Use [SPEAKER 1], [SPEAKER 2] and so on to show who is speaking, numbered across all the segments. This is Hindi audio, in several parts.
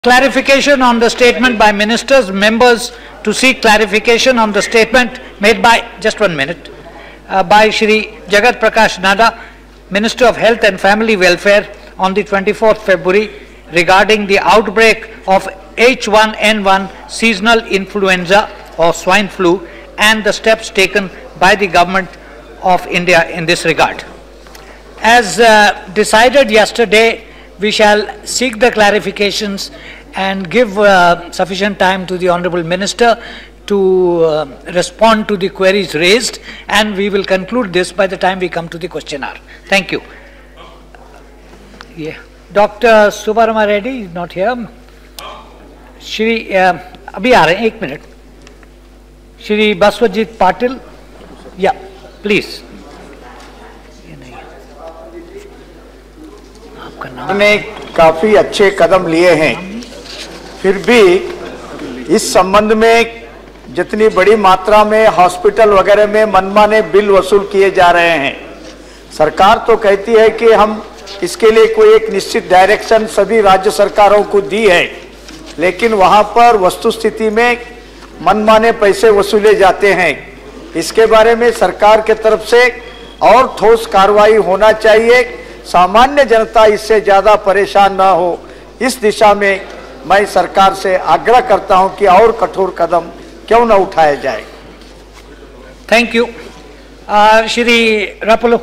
[SPEAKER 1] Clarification on the statement by ministers, members to seek clarification on the statement made by, just 1 minute, by Shri Jagat Prakash Nada, Minister of Health and Family Welfare on the 24th February regarding the outbreak of H1N1 seasonal influenza or swine flu and the steps taken by the government of India in this regard. As decided yesterday, we shall seek the clarifications and give sufficient time to the Honorable Minister to respond to the queries raised, and we will conclude this by the time we come to the question hour. Thank you. Yeah. Dr. Subbarama Reddy is not here. Shri, abhi aa rahe hain, 1 minute. Shri Baswajit Patil, yeah, please.
[SPEAKER 2] ने काफी अच्छे कदम लिए हैं, फिर भी इस संबंध में जितनी बड़ी मात्रा में हॉस्पिटल वगैरह में मनमाने बिल वसूल किए जा रहे हैं, सरकार तो कहती है कि हम इसके लिए कोई एक निश्चित डायरेक्शन सभी राज्य सरकारों को दी है, लेकिन वहां पर वस्तुस्थिति में मनमाने पैसे वसूले जाते हैं। इसके बारे में सरकार के तरफ से और ठोस कार्रवाई होना चाहिए, सामान्य जनता इससे ज्यादा परेशान ना हो। इस दिशा में मैं सरकार से आग्रह करता हूं कि और कठोर कदम क्यों न उठाया जाए।
[SPEAKER 1] Thank you. Shri Rapolu.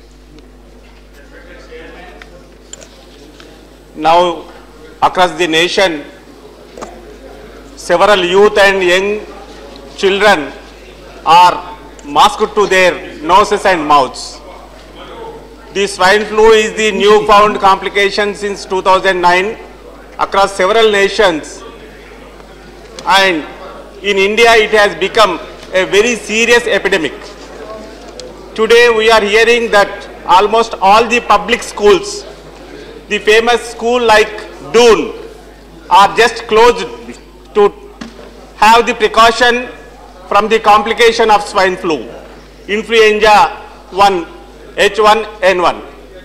[SPEAKER 3] Now across the nation, several youth and young children are masked to their noses and mouths. The swine flu is the newfound complication since 2009 across several nations, and in India it has become a very serious epidemic. Today we are hearing that almost all the public schools, the famous school like Doon, are just closed to have the precaution from the complication of swine flu, influenza 1, H1N1.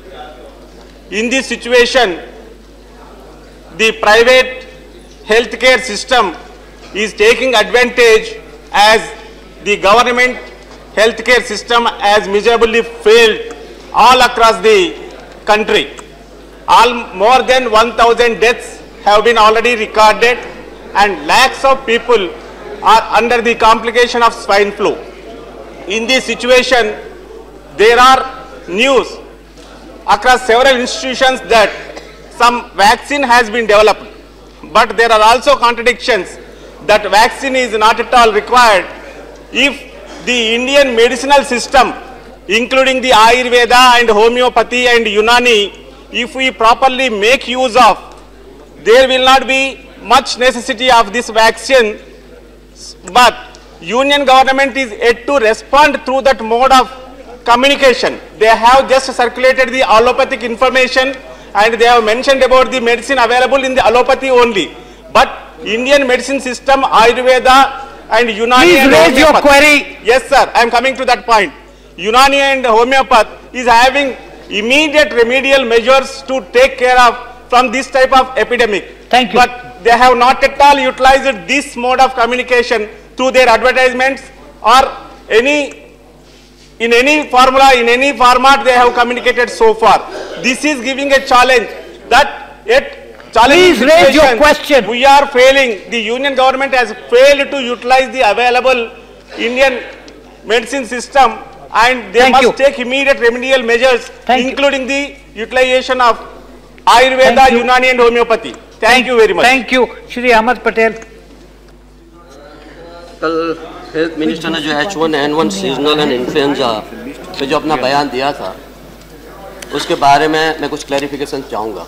[SPEAKER 3] In this situation, the private healthcare system is taking advantage as the government healthcare system has miserably failed all across the country. More than 1,000 deaths have been already recorded and lakhs of people are under the complication of swine flu. In this situation, there are news across several institutions that some vaccine has been developed, but there are also contradictions that vaccine is not at all required if the Indian medicinal system, including the Ayurveda and homeopathy and Unani, if we properly make use of, there will not be much necessity of this vaccine, but Union government is yet to respond through that mode of communication. They have just circulated the allopathic information and they have mentioned about the medicine available in the allopathy only. But Indian medicine system, Ayurveda and Unani
[SPEAKER 1] Please
[SPEAKER 3] and
[SPEAKER 1] raise your
[SPEAKER 3] homeopath.
[SPEAKER 1] query.
[SPEAKER 3] Yes, sir. I am coming to that point. Unani and homeopath is having immediate remedial measures to take care of from this type of epidemic.
[SPEAKER 1] Thank you.
[SPEAKER 3] But they have not at all utilized this mode of communication through their advertisements or in any formula, in any format they have communicated so far. This is giving a challenge that
[SPEAKER 1] Please raise your question.
[SPEAKER 3] We are failing. The Union government has failed to utilize the available Indian medicine system, and they must take immediate remedial measures, including the utilization of Ayurveda, Unani and homeopathy. Thank you very much.
[SPEAKER 1] Thank you. Shri Ahmed Patel.
[SPEAKER 4] कल हेल्थ मिनिस्टर ने जो H1N1 सीजनल एंड इन्फ्लुएंजा पे जो अपना बयान दिया था, उसके बारे में मैं कुछ क्लैरिफिकेशन चाहूँगा।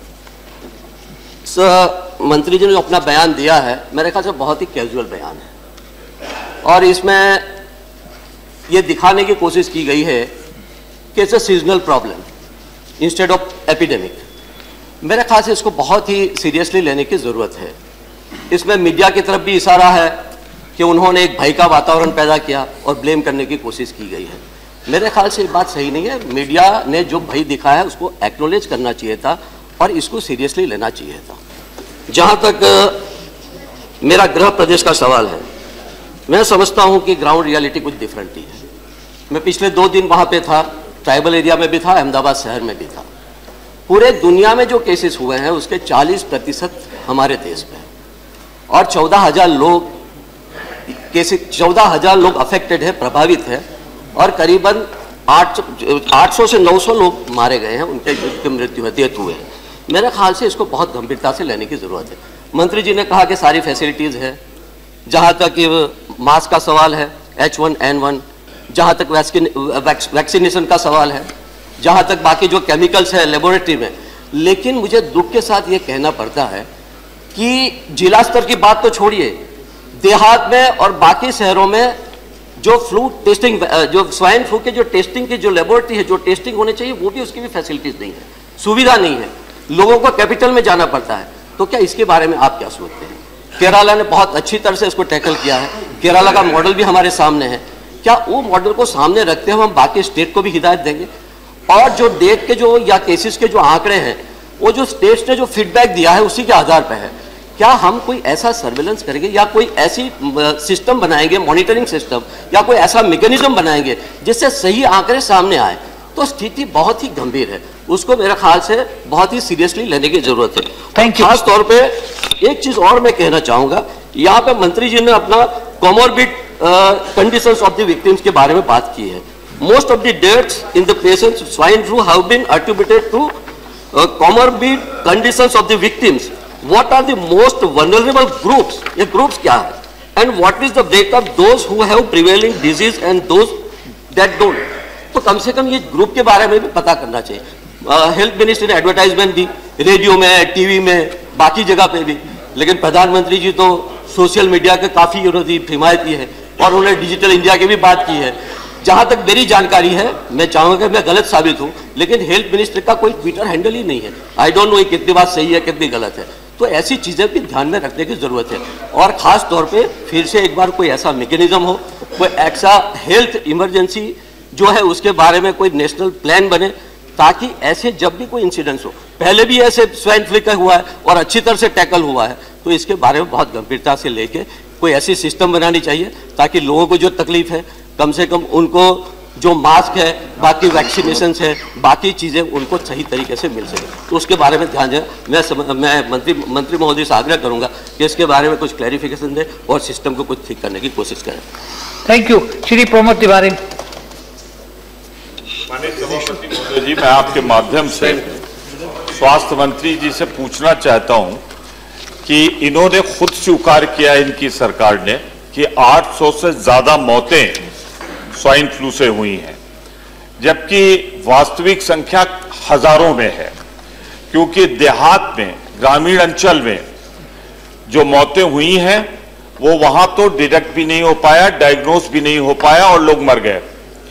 [SPEAKER 4] मंत्री जी ने जो अपना बयान दिया है, मेरे ख्याल से बहुत ही कैजुअल बयान है और इसमें ये दिखाने की कोशिश की गई है कि it's a seasonal problem instead of epidemic. मेरे ख्याल से इसको बहुत ही सीरियसली लेने की ज़रूरत है। इसमें मीडिया की तरफ भी इशारा है कि उन्होंने एक भय का वातावरण पैदा किया और ब्लेम करने की कोशिश की गई है। मेरे ख्याल से ये बात सही नहीं है। मीडिया ने जो भय दिखाया है उसको एक्नॉलेज करना चाहिए था और इसको सीरियसली लेना चाहिए था। जहां तक मेरा गृह प्रदेश का सवाल है, मैं समझता हूं कि ग्राउंड रियलिटी कुछ डिफरेंट ही है। मैं पिछले 2 दिन वहां पे था, ट्राइबल एरिया में भी था, अहमदाबाद शहर में भी था। पूरे दुनिया में जो केसेस हुए हैं उसके 40% हमारे देश में, और 14,000 लोग केसेस 14,000 लोग अफेक्टेड है, प्रभावित है, और करीबन 800 से 900 लोग मारे गए हैं, उनके मृत्यु है, डेथ हुए हैं। मेरे ख्याल से इसको बहुत गंभीरता से लेने की जरूरत है। मंत्री जी ने कहा कि सारी फैसिलिटीज है, जहां तक मास्क का सवाल है, H1N1, जहां तक वैक्सीनेशन का सवाल है, जहां तक बाकी जो केमिकल्स है लेबोरेटरी में। लेकिन मुझे दुख के साथ ये कहना पड़ता है कि जिला स्तर की बात तो छोड़िए, देहात में और बाकी शहरों में जो फ्लू टेस्टिंग, जो स्वाइन फ्लू के जो टेस्टिंग की जो लेबोरेटरी है, जो टेस्टिंग होने चाहिए, वो भी उसकी भी फैसिलिटीज नहीं है, सुविधा नहीं है, लोगों को कैपिटल में जाना पड़ता है। तो क्या इसके बारे में आप क्या सोचते हैं? केरला ने बहुत अच्छी तरह से इसको टैकल किया है, केरला का मॉडल भी हमारे सामने है। क्या वो मॉडल को सामने रखते हुए हम बाकी स्टेट को भी हिदायत देंगे? और जो डेथ के जो या केसेस के जो आंकड़े हैं, वो जो स्टेट्स ने जो फीडबैक दिया है उसी के आधार पर है। क्या हम कोई ऐसा सर्वेलेंस करेंगे या कोई ऐसी सिस्टम बनाएंगे, मॉनिटरिंग सिस्टम, या कोई ऐसा मैकेनिज्म बनाएंगे जिससे सही आंकड़े सामने आए? तो स्थिति बहुत ही गंभीर है, उसको मेरे ख्याल से बहुत ही सीरियसली लेने की जरूरत है।
[SPEAKER 1] Thank you.
[SPEAKER 4] खास तौर पे एक चीज और मैं कहना चाहूंगा, यहाँ पे मंत्री जी ने अपना comorbid conditions of the victims के बारे में बात की है। Most of the deaths in the patients swine flu have been attributed to comorbid conditions of the victims. What are the most vulnerable groups? ये ग्रुप्स क्या है? And what is the breakup those who have prevailing disease and those that don't? तो कम से कम ये ग्रुप के बारे में भी पता करना चाहिए। हेल्थ मिनिस्ट्री ने एडवर्टाइजमेंट दी, रेडियो में, टीवी में, बाकी जगह पे भी, लेकिन प्रधानमंत्री जी तो सोशल मीडिया के काफी हिमायत की है, और उन्होंने डिजिटल इंडिया की भी बात की है। जहां तक मेरी जानकारी है, मैं चाहूंगा कि मैं गलत साबित हूं, लेकिन हेल्थ मिनिस्ट्री का कोई ट्विटर हैंडल ही नहीं है। आई डोंट नो कितनी बात सही है, कितनी गलत है। तो ऐसी चीजें भी ध्यान में रखने की जरूरत है, और खास तौर पे फिर से एक बार कोई ऐसा मैकेनिज्म हो, कोई ऐसा हेल्थ इमरजेंसी जो है उसके बारे में कोई नेशनल प्लान बने, ताकि ऐसे जब भी कोई इंसिडेंट्स हो, पहले भी ऐसे स्वाइन फ्लू का हुआ है और अच्छी तरह से टैकल हुआ है, तो इसके बारे में बहुत गंभीरता से लेके कोई ऐसी सिस्टम बनानी चाहिए ताकि लोगों को जो तकलीफ है, कम से कम उनको जो मास्क है, बाकी वैक्सीनेशन है, बाकी चीज़ें उनको सही तरीके से मिल सके। तो उसके बारे में ध्यान दें। मैं मंत्री महोदय से आग्रह करूंगा कि इसके बारे में कुछ क्लैरिफिकेशन दें और सिस्टम को कुछ ठीक करने की कोशिश करें।
[SPEAKER 1] Thank you. श्री प्रमोद तिवारी।
[SPEAKER 5] माननीय सभापति महोदय जी, मैं आपके माध्यम से स्वास्थ्य मंत्री जी से पूछना चाहता हूं कि इन्होंने खुद स्वीकार किया इनकी सरकार ने कि 800 से ज्यादा मौतें स्वाइन फ्लू से हुई हैं, जबकि वास्तविक संख्या हजारों में है, क्योंकि देहात में, ग्रामीण अंचल में जो मौतें हुई हैं वो वहां तो डिटेक्ट भी नहीं हो पाया, डायग्नोस भी नहीं हो पाया और लोग मर गए।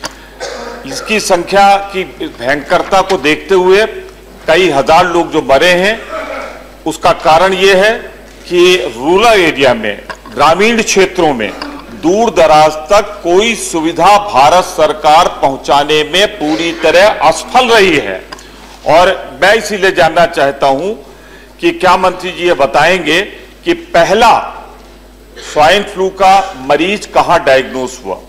[SPEAKER 5] इसकी संख्या की भयंकरता को देखते हुए कई हजार लोग जो मरे हैं, उसका कारण यह है कि रूरल एरिया में, ग्रामीण क्षेत्रों में दूर दराज तक कोई सुविधा भारत सरकार पहुंचाने में पूरी तरह असफल रही है। और मैं इसीलिए जानना चाहता हूं कि क्या मंत्री जी ये बताएंगे कि पहला स्वाइन फ्लू का मरीज कहां डायग्नोस हुआ,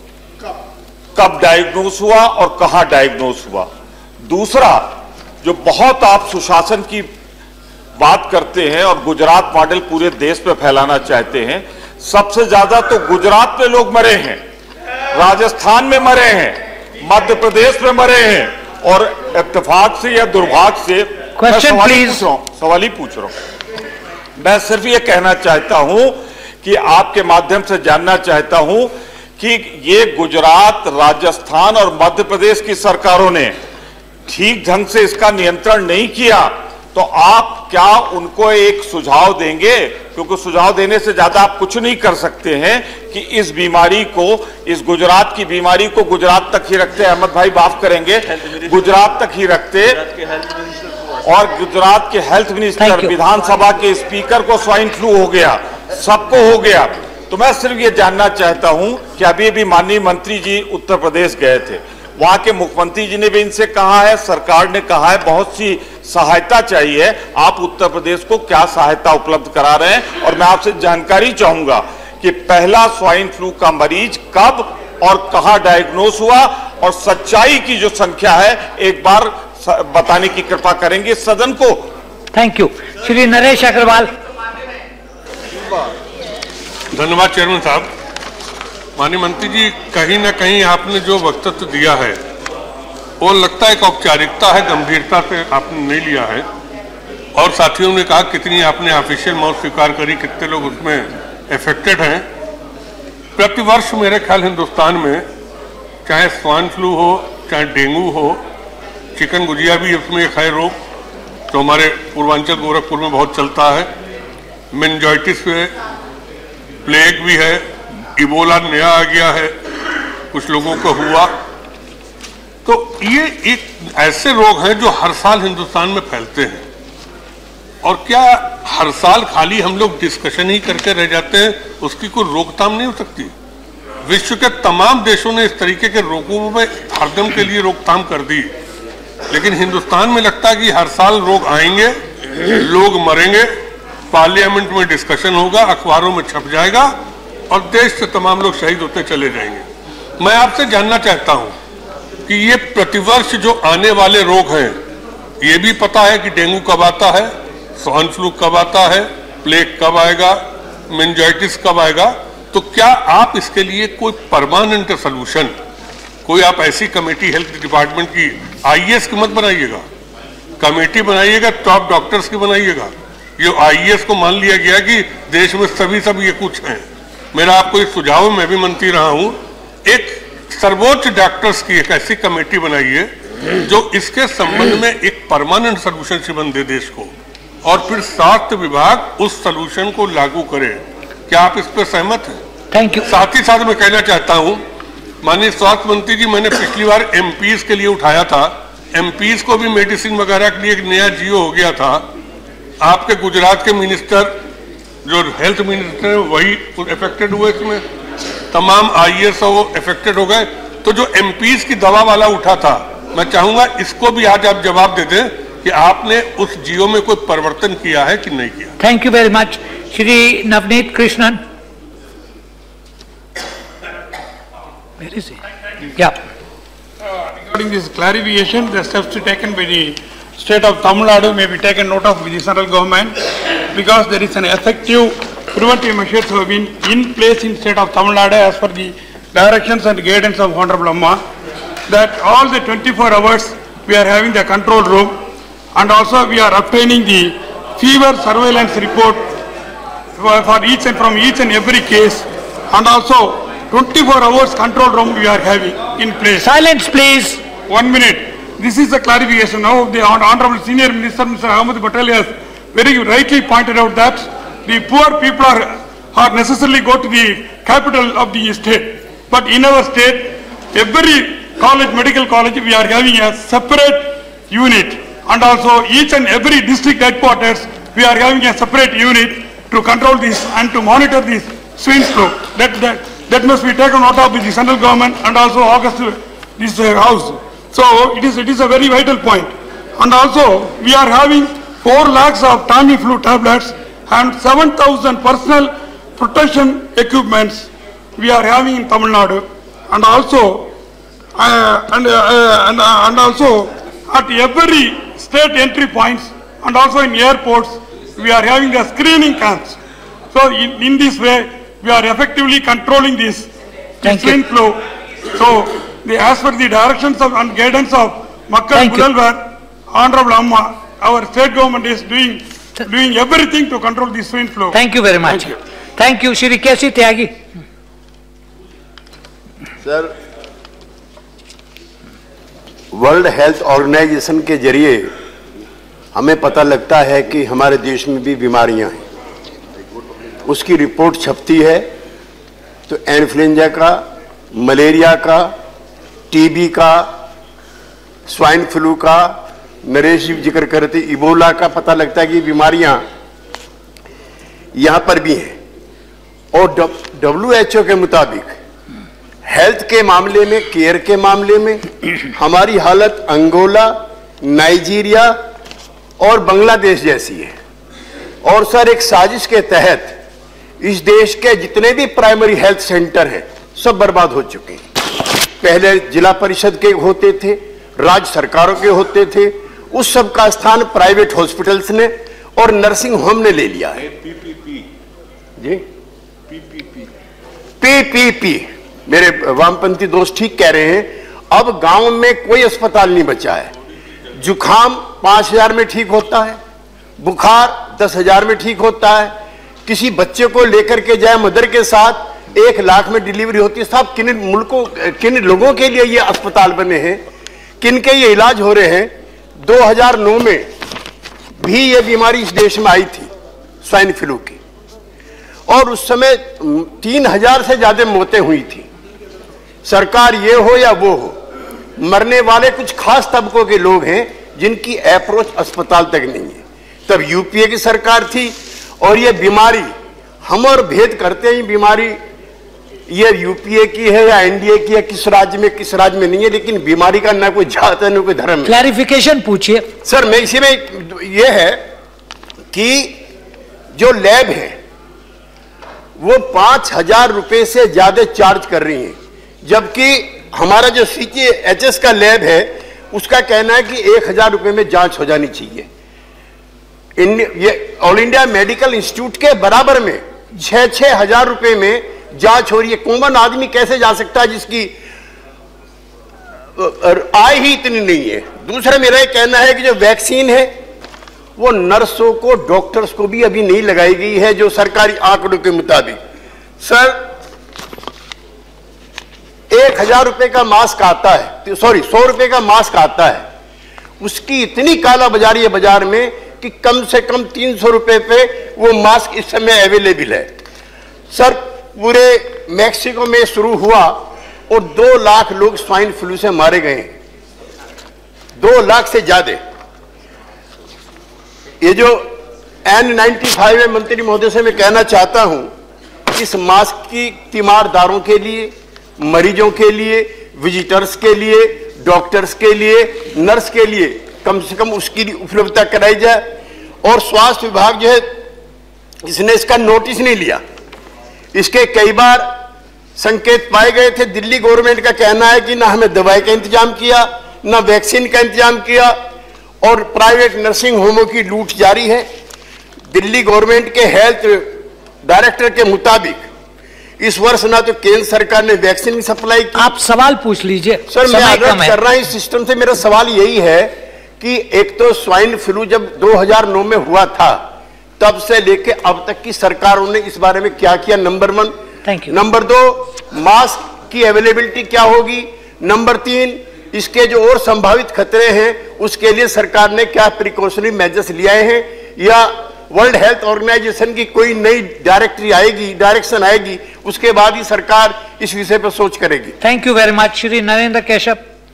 [SPEAKER 5] कब डायग्नोस हुआ और कहां डायग्नोस हुआ। दूसरा, जो बहुत आप सुशासन की बात करते हैं और गुजरात मॉडल पूरे देश में फैलाना चाहते हैं, सबसे ज्यादा तो गुजरात में लोग मरे हैं, राजस्थान में मरे हैं, मध्य प्रदेश में मरे हैं, और इत्तेफाक से या दुर्भाग्य से सवाल ही पूछ रहा हूं। मैं सिर्फ ये कहना चाहता हूं कि आपके माध्यम से जानना चाहता हूं कि ये गुजरात, राजस्थान और मध्य प्रदेश की सरकारों ने ठीक ढंग से इसका नियंत्रण नहीं किया, तो आप क्या उनको एक सुझाव देंगे? क्योंकि सुझाव देने से ज्यादा आप कुछ नहीं कर सकते हैं कि इस बीमारी को, इस गुजरात की बीमारी को गुजरात तक ही रखते, अहमद भाई माफ करेंगे, गुजरात तक ही रखते, और गुजरात के हेल्थ मिनिस्टर, विधानसभा के स्पीकर को स्वाइन फ्लू हो गया, सबको हो गया। तो मैं सिर्फ ये जानना चाहता हूं कि अभी भी माननीय मंत्री जी उत्तर प्रदेश गए थे, वहां के मुख्यमंत्री जी ने भी इनसे कहा है, सरकार ने कहा है बहुत सी सहायता चाहिए। आप उत्तर प्रदेश को क्या सहायता उपलब्ध करा रहे हैं? और मैं आपसे जानकारी चाहूंगा कि पहला स्वाइन फ्लू का मरीज कब और कहां डायग्नोस हुआ, और सच्चाई की जो संख्या है एक बार बताने की कृपा करेंगे सदन को।
[SPEAKER 1] Thank you. श्री नरेश अग्रवाल।
[SPEAKER 6] धन्यवाद चेयरमैन साहब। माननीय मंत्री जी, कहीं ना कहीं आपने जो वक्तव्य दिया है वो लगता है एक औपचारिकता है, गंभीरता से आपने नहीं लिया है। और साथियों ने कहा कितनी आपने ऑफिशियल मौत स्वीकार करी, कितने लोग उसमें अफेक्टेड हैं। प्रतिवर्ष मेरे ख्याल हिंदुस्तान में चाहे स्वाइन फ्लू हो, चाहे डेंगू हो, चिकनगुनिया भी उसमें एक है रोग तो हमारे पूर्वांचल गोरखपुर में बहुत चलता है, मेनिंजाइटिस है, प्लेग भी है, इबोला नया आ गया है, कुछ लोगों को हुआ। तो ये एक ऐसे रोग हैं जो हर साल हिंदुस्तान में फैलते हैं। और क्या हर साल खाली हम लोग डिस्कशन ही करके रह जाते हैं, उसकी कोई रोकथाम नहीं हो सकती? विश्व के तमाम देशों ने इस तरीके के रोगों में हरदम के लिए रोकथाम कर दी, लेकिन हिंदुस्तान में लगता है कि हर साल रोग आएंगे, लोग मरेंगे, पार्लियामेंट में डिस्कशन होगा, अखबारों में छप जाएगा और देश से तमाम लोग शहीद होते चले जाएंगे। मैं आपसे जानना चाहता हूं कि ये प्रतिवर्ष जो आने वाले रोग हैं, ये भी पता है कि डेंगू कब आता है, स्वाइन फ्लू कब आता है, प्लेग कब आएगा, मेनिंजाइटिस कब आएगा, तो क्या आप इसके लिए कोई परमानेंट सोल्यूशन, कोई आप ऐसी कमेटी हेल्थ डिपार्टमेंट की आईएएस की मत बनाइएगा, कमेटी बनाइएगा, टॉप डॉक्टर्स की बनाइएगा। ये आईएएस को मान लिया गया कि देश में सभी सब ये कुछ हैं। मेरा आपको एक सुझाव, मैं भी मंत्री रहा हूं, एक सर्वोच्च डॉक्टर्स की एक ऐसी कमेटी बनाइए जो इसके संबंध में एक परमानेंट सोल्यूशन से दे देश को, और फिर स्वास्थ्य विभाग उस सोल्यूशन को लागू करे। क्या आप इस पर सहमत हैं?
[SPEAKER 1] Thank you.
[SPEAKER 6] साथ ही साथ मैं कहना चाहता हूं, माननीय स्वास्थ्य मंत्री जी, मैंने पिछली बार एमपीज के लिए उठाया था, एमपीज को भी मेडिसिन वगैरह के लिए एक नया जियो हो गया था। आपके गुजरात के मिनिस्टर जो हेल्थ मिनिस्टर है वही अफेक्टेड हुए, इसमें तमाम आईएएस वो अफेक्टेड हो गए। तो जो एमपीज की दवा वाला उठा था, मैं चाहूंगा इसको भी आज आप जवाब दे दें कि आपने उस जियो में कोई परिवर्तन किया है कि नहीं किया।
[SPEAKER 1] Thank you very much. Shri Navaneeth Krishnan. Where is he? Yeah.
[SPEAKER 7] Regarding this clarification, the steps taken by the state of Tamil Nadu may be taken note of by the central government, because there is an effective preventive measures have been in place in state of Tamil Nadu as per the directions and guidance of Honorable Amma, that all the 24 hours we are having the control room, and also we are obtaining the fever surveillance report for each and from each and every case, and also 24 hours control room we are having in place.
[SPEAKER 1] Silence, please.
[SPEAKER 7] 1 minute. This is a clarification. Now the Honorable Senior Minister, Mr. Ahmed Patel, has very rightly pointed out that the poor people are necessarily go to the capital of the state. But in our state, every college, medical college, we are having a separate unit. And also each and every district headquarters, we are having a separate unit to control this and to monitor this swine flu. That must be taken note of by the central government and also August this house. So it is a very vital point. And also we are having 4 lakhs of Tamiflu tablets and 7,000 personal protection equipments we are having in Tamil Nadu. And also and also at every state entry points and also in airports we are having a screening camps. So in this way we are effectively controlling this swine flu. So as per the directions of and guidance of Makkal Budalwar, Honorable Amma, our state government is doing everything to control the swine flu.
[SPEAKER 1] Thank you very much. Thank you. Shri K.C. Tyagi.
[SPEAKER 8] Sir, world health organisation के जरिए हमें पता लगता है कि हमारे देश में भी बीमारियां हैं, उसकी रिपोर्ट छपती है। तो इन्फ्लुएंजा का, मलेरिया का, टीबी का, स्वाइन फ्लू का, नरेश जी जिक्र करते इबोला का पता लगता है कि बीमारियां यहां पर भी हैं। और WHO के मुताबिक हेल्थ के मामले में, केयर के मामले में हमारी हालत अंगोला, नाइजीरिया और बांग्लादेश जैसी है। और सर, एक साजिश के तहत इस देश के जितने भी प्राइमरी हेल्थ सेंटर हैं सब बर्बाद हो चुके हैं। पहले जिला परिषद के होते थे, राज्य सरकारों के होते थे, उस सब का स्थान प्राइवेट हॉस्पिटल्स ने और नर्सिंग होम ने ले लिया है। जी, पीपीपी, मेरे वामपंथी दोस्त ठीक कह रहे हैं। अब गांव में कोई अस्पताल नहीं बचा है। जुखाम 5,000 में ठीक होता है, बुखार 10,000 में ठीक होता है। किसी बच्चे को लेकर के जाए मदर के साथ 1 लाख में डिलीवरी होती है। साहब, किन मुल्कों, किन लोगों के लिए ये अस्पताल बने हैं, किन के ये इलाज हो रहे हैं। 2009 में भी ये बीमारी इस देश में आई थी, स्वाइन फ्लू की, और उस समय 3,000 से ज्यादा मौतें हुई थी। सरकार ये हो या वो हो, मरने वाले कुछ खास तबकों के लोग हैं जिनकी अप्रोच अस्पताल तक नहीं है। तब यूपीए की सरकार थी और ये बीमारी, हम और भेद करते हैं बीमारी ये यूपीए की है या एनडीए की है, किस राज्य में नहीं है, लेकिन बीमारी का ना कोई जात है ना कोई धर्म है।
[SPEAKER 1] क्लैरिफिकेशन पूछिए
[SPEAKER 8] सर। मैं इसी में ये है कि जो लैब है वो 5,000 रुपए से ज्यादा चार्ज कर रही है, जबकि हमारा जो CGHS का लैब है उसका कहना है कि 1,000 रुपए में जांच हो जानी चाहिए। ये ऑल इंडिया मेडिकल इंस्टीट्यूट के बराबर में 6-6 हजार रुपए में जांच हो रही है। कॉमन आदमी कैसे जा सकता है जिसकी आय ही इतनी नहीं है। दूसरा मेरा यह कहना है कि जो वैक्सीन है वो नर्सों को, डॉक्टर्स को भी अभी नहीं लगाई गई है, जो सरकारी आंकड़ों के मुताबिक। सर, 1,000 रुपए का मास्क आता है, 100 रुपए का मास्क आता है, उसकी इतनी कालाबाजारी है बाजार में कि कम से कम 300 रुपए पे वो मास्क इस समय अवेलेबल है। सर, पूरे मैक्सिको में शुरू हुआ और 2 लाख लोग स्वाइन फ्लू से मारे गए हैं, 2 लाख से ज्यादा। ये जो N95 है, मंत्री महोदय से मैं कहना चाहता हूं, इस मास्क की तीमारदारों के लिए, मरीजों के लिए, विजिटर्स के लिए, डॉक्टर्स के लिए, नर्स के लिए कम से कम उसकी उपलब्धता कराई जाए। और स्वास्थ्य विभाग जो है इसने इसका नोटिस नहीं लिया। इसके कई बार संकेत पाए गए थे। दिल्ली गवर्नमेंट का कहना है कि ना हमें दवाई का इंतजाम किया, ना वैक्सीन का इंतजाम किया, और प्राइवेट नर्सिंग होमों की लूट जारी है। दिल्ली गवर्नमेंट के हेल्थ डायरेक्टर के मुताबिक इस वर्ष ना तो केंद्र सरकार ने वैक्सीन सप्लाई की।
[SPEAKER 1] आप सवाल पूछ लीजिए
[SPEAKER 8] सर। मैं आग्रह कर रहा हूं इस सिस्टम से। मेरा सवाल यही है कि एक तो स्वाइन फ्लू जब 2009 में हुआ था, तब से लेके अब तक की सरकारों ने इस बारे में क्या किया, number 1।
[SPEAKER 1] Thank you.
[SPEAKER 8] Number 2, mask की अवेलेबिलिटी क्या होगी। नंबर 3, इसके जो और संभावित खतरे हैं उसके लिए सरकार ने क्या प्रिकॉशनरी मेजर्स लिए हैं, या वर्ल्ड हेल्थ ऑर्गेनाइजेशन की कोई नई डायरेक्शन आएगी, उसके बाद ही सरकार इस विषय पर सोच करेगी।
[SPEAKER 1] Thank you very much. Shri Narendra Keshav.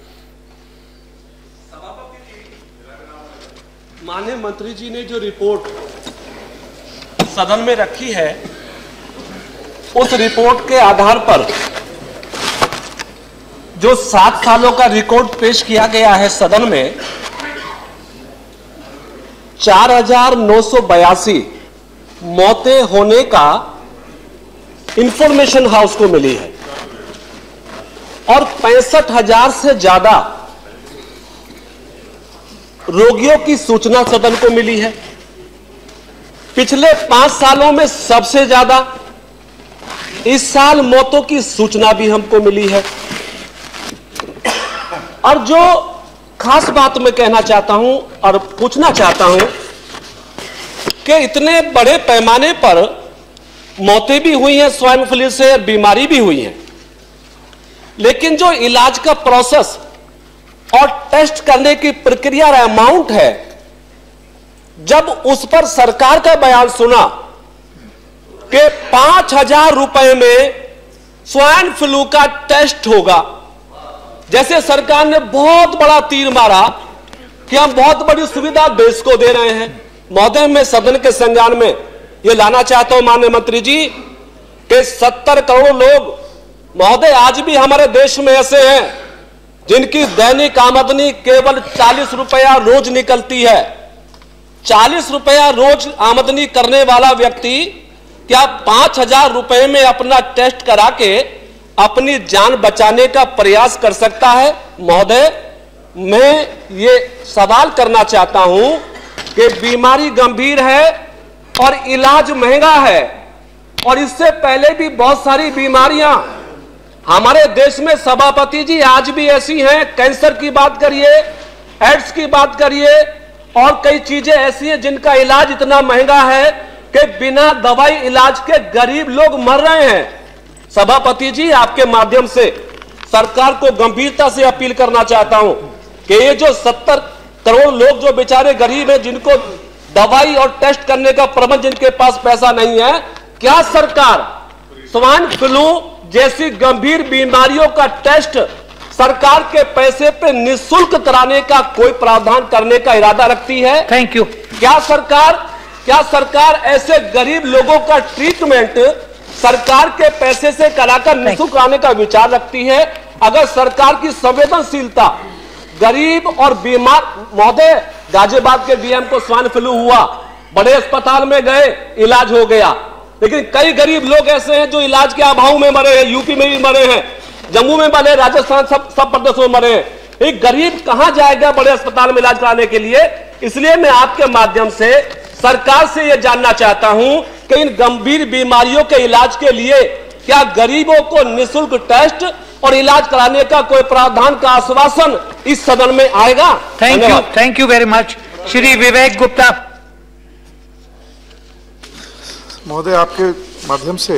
[SPEAKER 9] माननीय मंत्री जी ने जो रिपोर्ट सदन में रखी है, उस रिपोर्ट के आधार पर जो 7 सालों का रिकॉर्ड पेश किया गया है सदन में, 4,982 मौतें होने का इंफॉर्मेशन हाउस को मिली है और 65,000 से ज्यादा रोगियों की सूचना सदन को मिली है। पिछले 5 सालों में सबसे ज्यादा इस साल मौतों की सूचना भी हमको मिली है। और जो खास बात मैं कहना चाहता हूं और पूछना चाहता हूं कि इतने बड़े पैमाने पर मौतें भी हुई हैं स्वाइन फ्लू से और बीमारी भी हुई है, लेकिन जो इलाज का प्रोसेस और टेस्ट करने की प्रक्रिया और अमाउंट है, जब उस पर सरकार का बयान सुना कि 5,000 रुपए में स्वाइन फ्लू का टेस्ट होगा, जैसे सरकार ने बहुत बड़ा तीर मारा कि हम बहुत बड़ी सुविधा देश को दे रहे हैं। महोदय, मैं सदन के संज्ञान में यह लाना चाहता हूं माननीय मंत्री जी कि 70 करोड़ लोग महोदय, आज भी हमारे देश में ऐसे हैं जिनकी दैनिक आमदनी केवल 40 रुपया रोज निकलती है। 40 रुपया रोज आमदनी करने वाला व्यक्ति क्या 5,000 रुपए में अपना टेस्ट करा के अपनी जान बचाने का प्रयास कर सकता है? महोदय, मैं ये सवाल करना चाहता हूं कि बीमारी गंभीर है और इलाज महंगा है, और इससे पहले भी बहुत सारी बीमारियां हमारे देश में सभापति जी आज भी ऐसी हैं। कैंसर की बात करिए, एड्स की बात करिए, और कई चीजें ऐसी हैं जिनका इलाज इतना महंगा है कि बिना दवाई इलाज के गरीब लोग मर रहे हैं। सभापति जी, आपके माध्यम से सरकार को गंभीरता से अपील करना चाहता हूं कि ये जो 70 करोड़ लोग जो बेचारे गरीब हैं, जिनको दवाई और टेस्ट करने का प्रबंध, जिनके पास पैसा नहीं है, क्या सरकार स्वाइन फ्लू जैसी गंभीर बीमारियों का टेस्ट सरकार के पैसे पे निःशुल्क कराने का कोई प्रावधान करने का इरादा रखती है?
[SPEAKER 1] Thank you.
[SPEAKER 9] क्या सरकार ऐसे गरीब लोगों का ट्रीटमेंट सरकार के पैसे से कराकर निःशुल्क कराने का विचार रखती है? अगर सरकार की संवेदनशीलता गरीब और बीमार, महोदय, गाजियाबाद के डीएम को स्वाइन फ्लू हुआ, बड़े अस्पताल में गए, इलाज हो गया, लेकिन कई गरीब लोग ऐसे हैं जो इलाज के अभाव में मरे हैं। यूपी में भी मरे हैं, जम्मू में मरे, राजस्थान, सब प्रदेशों में मरे हैं। एक गरीब कहां जाएगा बड़े अस्पताल में इलाज कराने के लिए? इसलिए मैं आपके माध्यम से सरकार से यह जानना चाहता हूं कि इन गंभीर बीमारियों के इलाज के लिए क्या गरीबों को निःशुल्क टेस्ट और इलाज कराने का कोई प्रावधान का आश्वासन इस सदन में आएगा?
[SPEAKER 1] Thank you very much. Shri Vivek Gupta.
[SPEAKER 10] महोदय, आपके माध्यम से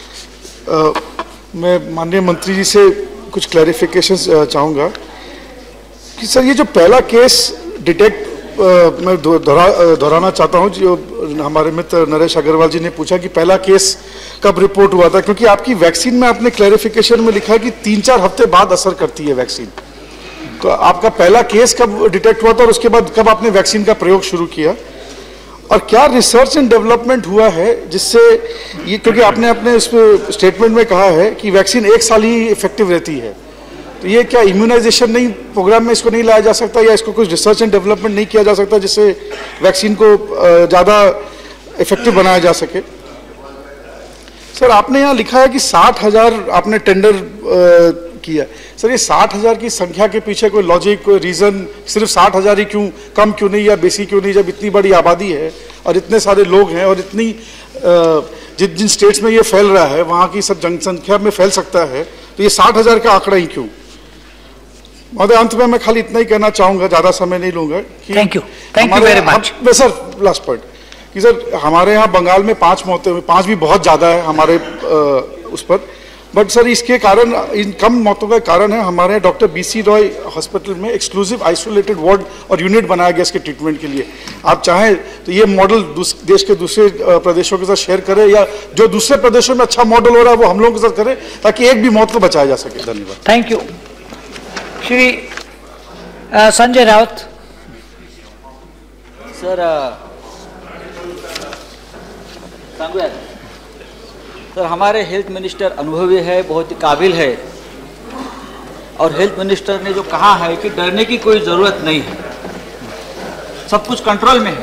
[SPEAKER 10] मैं माननीय मंत्री जी से कुछ क्लैरिफिकेशंस चाहूँगा कि सर, ये जो पहला केस डिटेक्ट मैं दोहराना चाहता हूँ, जो हमारे मित्र नरेश अग्रवाल जी ने पूछा कि पहला केस कब रिपोर्ट हुआ था, क्योंकि आपकी वैक्सीन में आपने क्लैरिफिकेशन में लिखा है कि 3-4 हफ्ते बाद असर करती है वैक्सीन। तो आपका पहला केस कब डिटेक्ट हुआ था और उसके बाद कब आपने वैक्सीन का प्रयोग शुरू किया, और क्या रिसर्च एंड डेवलपमेंट हुआ है जिससे ये, क्योंकि आपने अपने इस स्टेटमेंट में कहा है कि वैक्सीन 1 साल ही इफेक्टिव रहती है, तो ये क्या इम्यूनाइजेशन नहीं प्रोग्राम में इसको नहीं लाया जा सकता, या इसको कुछ रिसर्च एंड डेवलपमेंट नहीं किया जा सकता जिससे वैक्सीन को ज़्यादा इफेक्टिव बनाया जा सके? सर, आपने यहाँ लिखा है कि 60,000 आपने टेंडर किया। सर, ये 60,000 की संख्या के पीछे कोई लॉजिक, कोई रीजन, सिर्फ 60,000 ही क्यों, कम क्यों नहीं या बेसी क्यों नहीं, जब इतनी बड़ी आबादी है और इतने सारे लोग हैं और इतनी जिन स्टेट्स में ये फैल रहा है वहाँ की सब जनसंख्या में फैल सकता है, तो ये 60,000 का आंकड़ा ही क्यों? महोदय, अंत में मैं खाली इतना ही कहना चाहूँगा, ज़्यादा समय नहीं लूँगा कि
[SPEAKER 1] thank you very much.
[SPEAKER 10] Sir, last point कि सर, हमारे यहाँ बंगाल में 5 मौतें हुई, 5 भी बहुत ज़्यादा है हमारे उस पर, बट सर इसके कारण, इन कम मौतों का कारण है हमारे डॉक्टर BC रॉय हॉस्पिटल में एक्सक्लूसिव आइसोलेटेड वार्ड और यूनिट बनाया गया इसके ट्रीटमेंट के लिए। आप चाहें तो ये मॉडल देश के दूसरे प्रदेशों के साथ शेयर करें, या जो दूसरे प्रदेशों में अच्छा मॉडल हो रहा है वो हम लोगों के साथ करें, ताकि एक भी मौत को बचाया जा सके। धन्यवाद।
[SPEAKER 1] Thank you. Shri Sanjay Raut.
[SPEAKER 11] Sir, हमारे हेल्थ मिनिस्टर अनुभवी है, बहुत ही काबिल है, और हेल्थ मिनिस्टर ने जो कहा है कि डरने की कोई ज़रूरत नहीं है, सब कुछ कंट्रोल में है,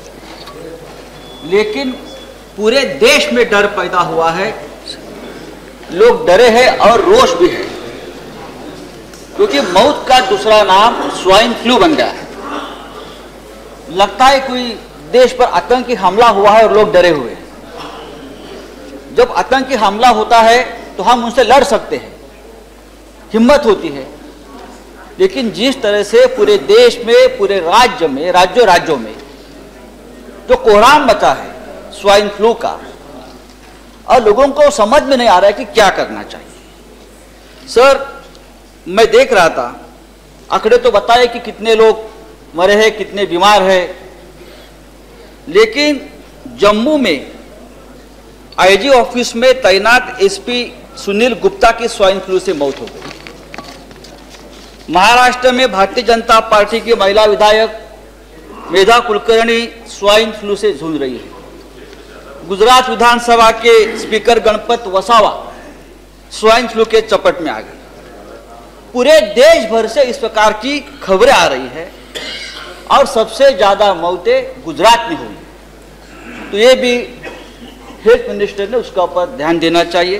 [SPEAKER 11] लेकिन पूरे देश में डर पैदा हुआ है, लोग डरे हैं और रोष भी है, क्योंकि मौत का दूसरा नाम स्वाइन फ्लू बन गया है। लगता है कोई देश पर आतंकी हमला हुआ है और लोग डरे हुए हैं। जब आतंकी हमला होता है तो हम उनसे लड़ सकते हैं, हिम्मत होती है, लेकिन जिस तरह से पूरे देश में, पूरे राज्य में, राज्यों में जो कोहराम मचा है स्वाइन फ्लू का, और लोगों को समझ में नहीं आ रहा है कि क्या करना चाहिए। सर, मैं देख रहा था, आंकड़े तो बताए कि कितने लोग मरे हैं, कितने बीमार हैं, लेकिन जम्मू में आईजी ऑफिस में तैनात एसपी सुनील गुप्ता की स्वाइन फ्लू से मौत हो गई। महाराष्ट्र में भारतीय जनता पार्टी की महिला विधायक मेधा कुलकर्णी स्वाइन फ्लू से जूझ रही है। गुजरात विधानसभा के speaker Ganpat Vasava swine flu के चपेट में आ गई। पूरे देश भर से इस प्रकार की खबरें आ रही है और सबसे ज्यादा मौतें गुजरात में हुई। तो ये भी हेल्थ मिनिस्टर ने उसका ऊपर ध्यान देना चाहिए।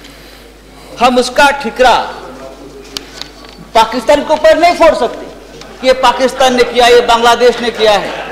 [SPEAKER 11] हम उसका ठिकरा पाकिस्तान के ऊपर नहीं फोड़ सकते कि ये पाकिस्तान ने किया, ये बांग्लादेश ने किया है।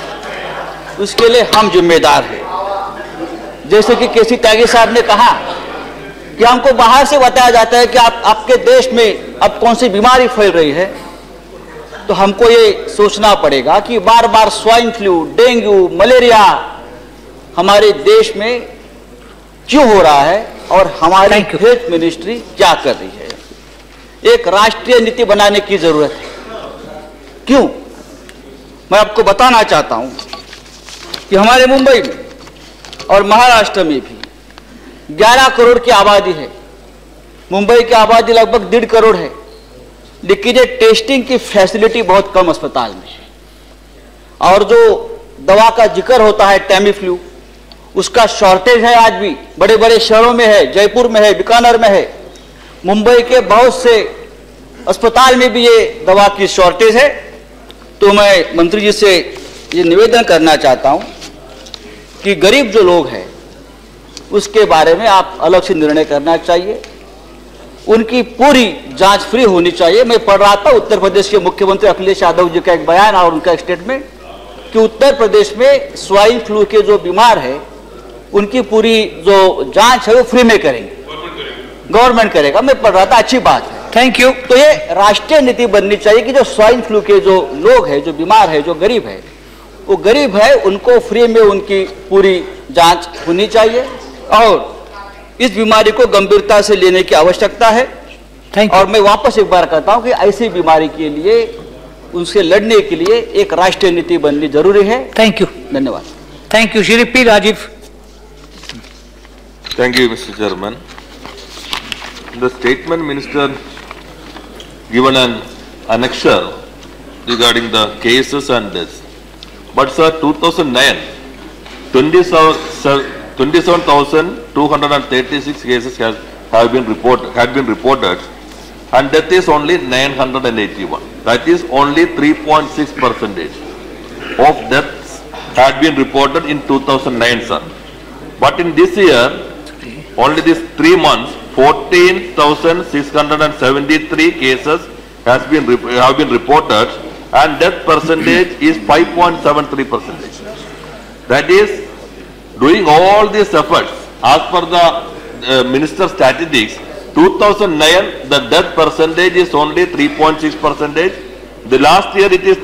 [SPEAKER 11] उसके लिए हम जिम्मेदार हैं। जैसे कि केसी त्यागी साहब ने कहा कि हमको बाहर से बताया जाता है कि आपके देश में अब कौन सी बीमारी फैल रही है, तो हमको ये सोचना पड़ेगा कि बार बार स्वाइन फ्लू, डेंगू, मलेरिया हमारे देश में क्यों हो रहा है और हमारी हेल्थ मिनिस्ट्री क्या कर रही है। एक राष्ट्रीय नीति बनाने की जरूरत है। क्यों? मैं आपको बताना चाहता हूं कि हमारे मुंबई में और महाराष्ट्र में भी 11 करोड़ की आबादी है। मुंबई की आबादी लगभग 1.5 करोड़ है, लेकिन ये टेस्टिंग की फैसिलिटी बहुत कम अस्पताल में है। और जो दवा का जिक्र होता है टेमीफ्लू, उसका शॉर्टेज है आज भी। बड़े बड़े शहरों में है, जयपुर में है, बीकानेर में है। मुंबई के बहुत से अस्पताल में भी ये दवा की शॉर्टेज है। तो मैं मंत्री जी से ये निवेदन करना चाहता हूं कि गरीब जो लोग हैं उसके बारे में आप अलग से निर्णय करना चाहिए। उनकी पूरी जांच फ्री होनी चाहिए। मैं पढ़ रहा था उत्तर प्रदेश के मुख्यमंत्री अखिलेश यादव जी का एक बयान और उनका स्टेटमेंट कि उत्तर प्रदेश में स्वाइन फ्लू के जो बीमार है उनकी पूरी जो जांच है वो फ्री में करेंगे, गवर्नमेंट करेगा। मैं पढ़ रहा था, अच्छी बात है।
[SPEAKER 1] Thank you.
[SPEAKER 11] तो ये राष्ट्रीय नीति बननी चाहिए कि जो स्वाइन फ्लू के जो लोग हैं, जो बीमार है, जो गरीब है, वो गरीब है, उनको फ्री में उनकी पूरी जांच होनी चाहिए और इस बीमारी को गंभीरता से लेने की आवश्यकता है। और मैं वापस एक बार कहता हूं कि ऐसी बीमारी के लिए, उनसे लड़ने के लिए एक राष्ट्रीय नीति बननी जरूरी है।
[SPEAKER 1] Thank you.
[SPEAKER 11] धन्यवाद।
[SPEAKER 1] Thank you. Shri P Rajeev.
[SPEAKER 12] Thank you, Mr. Chairman. The statement minister given an annexure regarding the cases and this. But sir, 2009, 27,236 cases had been reported, and death is only 981. That is only 3.6% of deaths had been reported in 2009, sir. But in this year, only these 3 months, 14,673 cases have been reported, and death percentage is 5.73%. That is, doing all these efforts, as per the minister's statistics, 2009 the death percentage is only 3.6%. The last year it is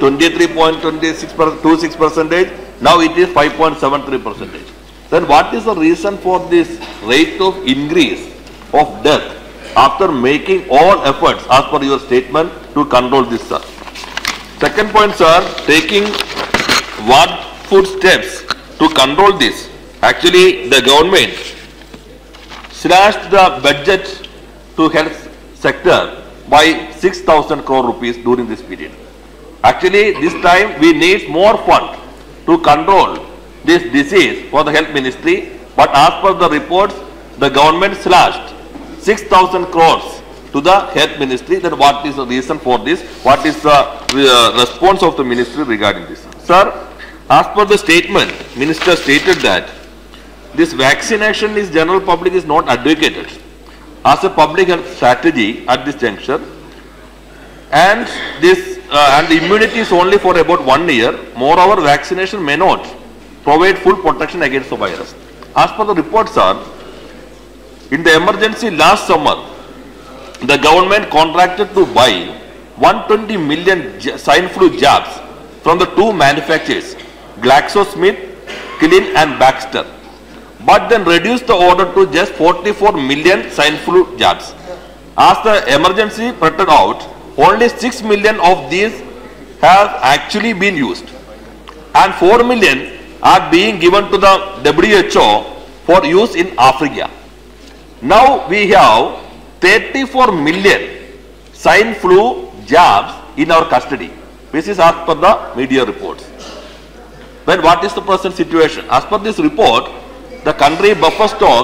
[SPEAKER 12] 23.26%. Now it is 5.73%. Then what is the reason for this rate of increase of death after making all efforts as per your statement to control this, sir? Second point, sir, taking what steps to control this? Actually, the government slashed the budget to health sector by 6,000 crore rupees during this period. Actually, this time we need more fund to control this disease for the health ministry, but as per the reports, the government slashed 6,000 crores to the health ministry. Then what is the reason for this? What is the response of the ministry regarding this? Sir, as per the statement, minister stated that this vaccination is general public is not advocated as a public health strategy at this juncture, and this and the immunity is only for about 1 year. Moreover, vaccination may not provide full protection against the virus. As per the reports, sir, in the emergency last summer, the government contracted to buy 120 million swine flu jabs from the 2 manufacturers, GlaxoSmithKline and Baxter, but then reduced the order to just 44 million swine flu jabs. As the emergency printed out, only 6 million of these have actually been used, and 4 million are being given to the WHO for use in Africa. Now we have 34 million swine flu jabs in our custody. This is as per the media reports. Then what is the present situation? As per this report, the country buffer stock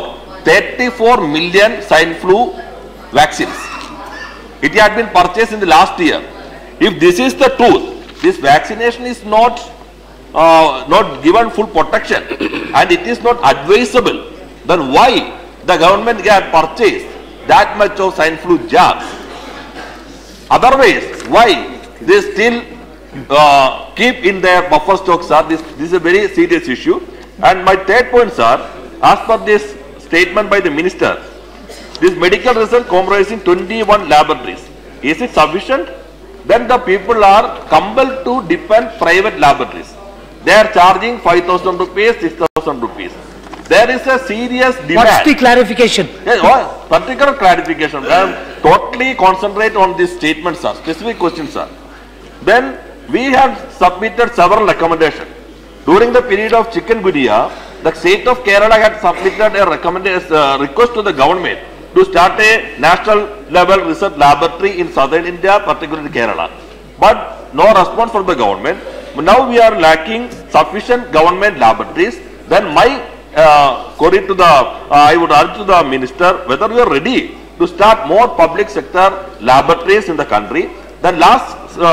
[SPEAKER 12] 34 million swine flu vaccines. It had been purchased in the last year. If this is the truth, this vaccination is not given full protection and it is not advisable, then why the government had purchased that much of swine flu jabs? Otherwise, why they still keep in their buffer stocks, sir? This is a very serious issue. And my third point, sir, as per this statement by the minister, this medical result comprising 21 laboratories, is it sufficient? Then the people are compelled to depend private laboratories. They are charging 5,000 rupees, 6,000 rupees. There is a serious demand.
[SPEAKER 1] What's the clarification?
[SPEAKER 12] Yes, particular clarification. I am totally concentrate on this statement, sir. Specific question, sir. Then we have submitted several recommendations. During the period of chikungunya, the state of Kerala had submitted a request to the government to start a national level research laboratory in southern India, particularly Kerala. But no response from the government. Now we are lacking sufficient government laboratories. Then my query to the, I would urge to the minister whether we are ready to start more public sector laboratories in the country. The last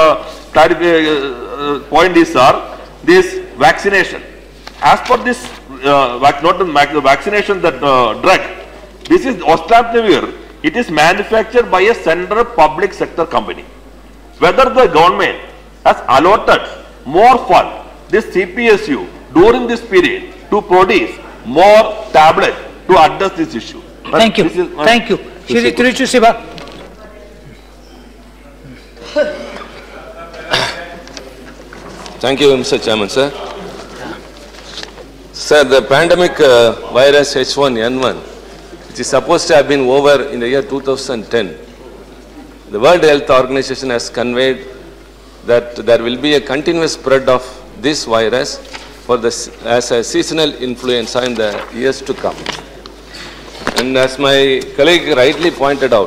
[SPEAKER 12] point is, sir, this vaccination. As per this, not the vaccination, that drug, this is Oseltamivir. It is manufactured by a central public sector company. Whether the government has allotted more fund, this CPSU, during this period to produce more tablets to address this issue.
[SPEAKER 1] Thank you. Thank you. Shri Tiruchu Siva.
[SPEAKER 13] Thank you, Mr. Chairman, sir. Sir, the pandemic virus H1N1, which is supposed to have been over in the year 2010, the World Health Organization has conveyed that there will be a continuous spread of this virus as a seasonal influenza in the years to come. And as my colleague rightly pointed out,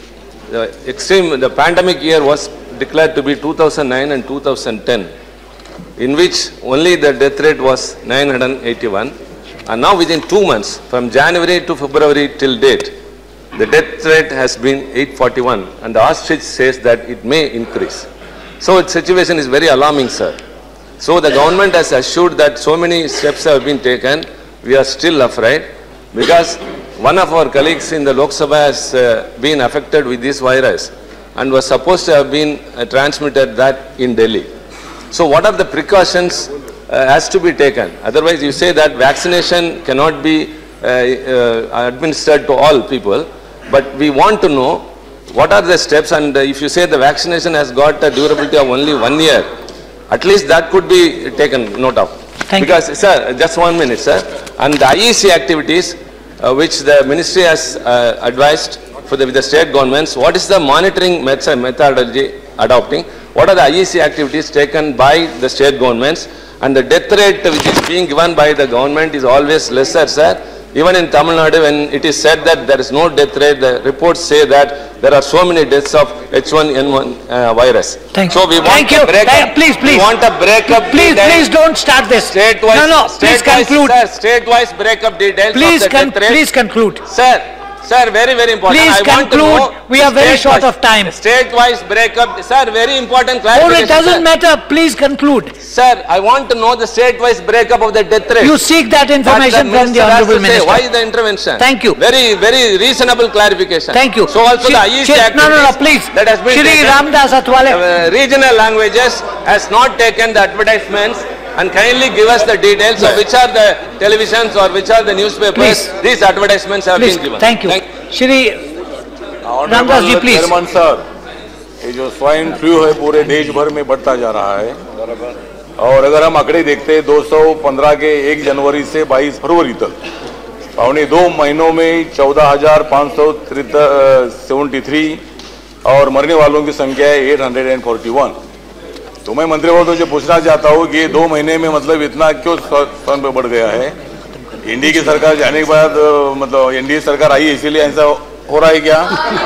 [SPEAKER 13] the pandemic year was declared to be 2009 and 2010, in which only the death rate was 981. And now within 2 months, from January to February till date, the death rate has been 841, and the ostrich says that it may increase. So the situation is very alarming, sir. So the government has assured that so many steps have been taken. We are still afraid because one of our colleagues in the Lok Sabha has been affected with this virus and was supposed to have been transmitted that in Delhi. So what are the precautions has to be taken? Otherwise you say that vaccination cannot be administered to all people, but we want to know what are the steps, and if you say the vaccination has got a durability of only 1 year, at least that could be taken note of. Because, sir, just 1 minute, sir. And the IEC activities which the ministry has advised for with the state governments, what is the monitoring methodology adopting? What are the IEC activities taken by the state governments? And the death rate which is being given by the government is always lesser, sir. Even in Tamil Nadu, when it is said that there is no death rate, the reports say that there are so many deaths of H1N1 virus.
[SPEAKER 1] Thank
[SPEAKER 13] so we want a breakup.
[SPEAKER 1] Please.
[SPEAKER 13] We want a breakup.
[SPEAKER 1] Please don't start this.
[SPEAKER 13] State-wise,
[SPEAKER 1] no, please conclude.
[SPEAKER 13] Sir, state-wise breakup details of the death rate.
[SPEAKER 1] Please conclude.
[SPEAKER 13] Sir, very important.
[SPEAKER 1] Please conclude. We are very short of time.
[SPEAKER 13] State-wise breakup. Sir, very important
[SPEAKER 1] Oh,
[SPEAKER 13] clarification.
[SPEAKER 1] it doesn't matter. Please conclude.
[SPEAKER 13] Sir, I want to know the state-wise breakup of the death rate.
[SPEAKER 1] You seek that information from the Honorable Minister.
[SPEAKER 13] Why the intervention?
[SPEAKER 1] Thank you.
[SPEAKER 13] Very reasonable clarification.
[SPEAKER 1] Thank you.
[SPEAKER 13] So also the IEC activities.
[SPEAKER 1] No, please.
[SPEAKER 13] That has been
[SPEAKER 1] Shri Ramdas Athwale.
[SPEAKER 13] Regional languages has not taken the advertisements. And kindly give us the details of which are the televisions or which are the newspapers these advertisements have been given.
[SPEAKER 1] Thank you. Shri Ramdas ji, please.
[SPEAKER 14] Chairman sir, ये जो स्वाइन फ्लू है पूरे देश भर में बढ़ता जा रहा है और अगर हम आंकड़े देखते हैं 215 के 1 जनवरी से 22 फरवरी तक पौने 2 महीनों में 14,573 और मरने वालों की संख्या है 841। तो मैं मंत्री महोदय से पूछना चाहता हूँ कि 2 महीने में मतलब इतना क्यों स्थान पर बढ़ गया है? एनडीए की सरकार जाने के बाद मतलब एनडीए सरकार आई इसीलिए ऐसा हो रहा है क्या?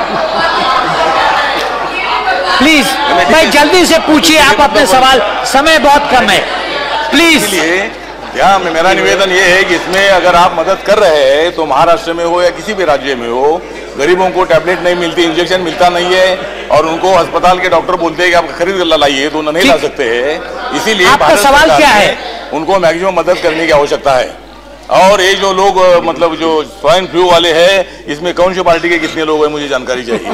[SPEAKER 1] प्लीज भाई जल्दी से पूछिए आप अपने सवाल, समय बहुत कम है। प्लीज।
[SPEAKER 14] इसलिए क्या मेरा निवेदन ये है कि इसमें अगर आप मदद कर रहे हैं तो महाराष्ट्र में हो या किसी भी राज्य में हो, गरीबों को टैबलेट नहीं मिलती, इंजेक्शन मिलता नहीं है और उनको अस्पताल के डॉक्टर बोलते हैं कि आप खरीद कर लाइए, तो नहीं ला सकते हैं। इसीलिए
[SPEAKER 1] आपका सवाल क्या है?
[SPEAKER 14] उनको मैक्सिमम मदद करने की आवश्यकता है। और ये जो लोग मतलब जो स्वाइन फ्लू वाले हैं, इसमें कौन सी पार्टी के कितने लोग हैं, मुझे जानकारी चाहिए।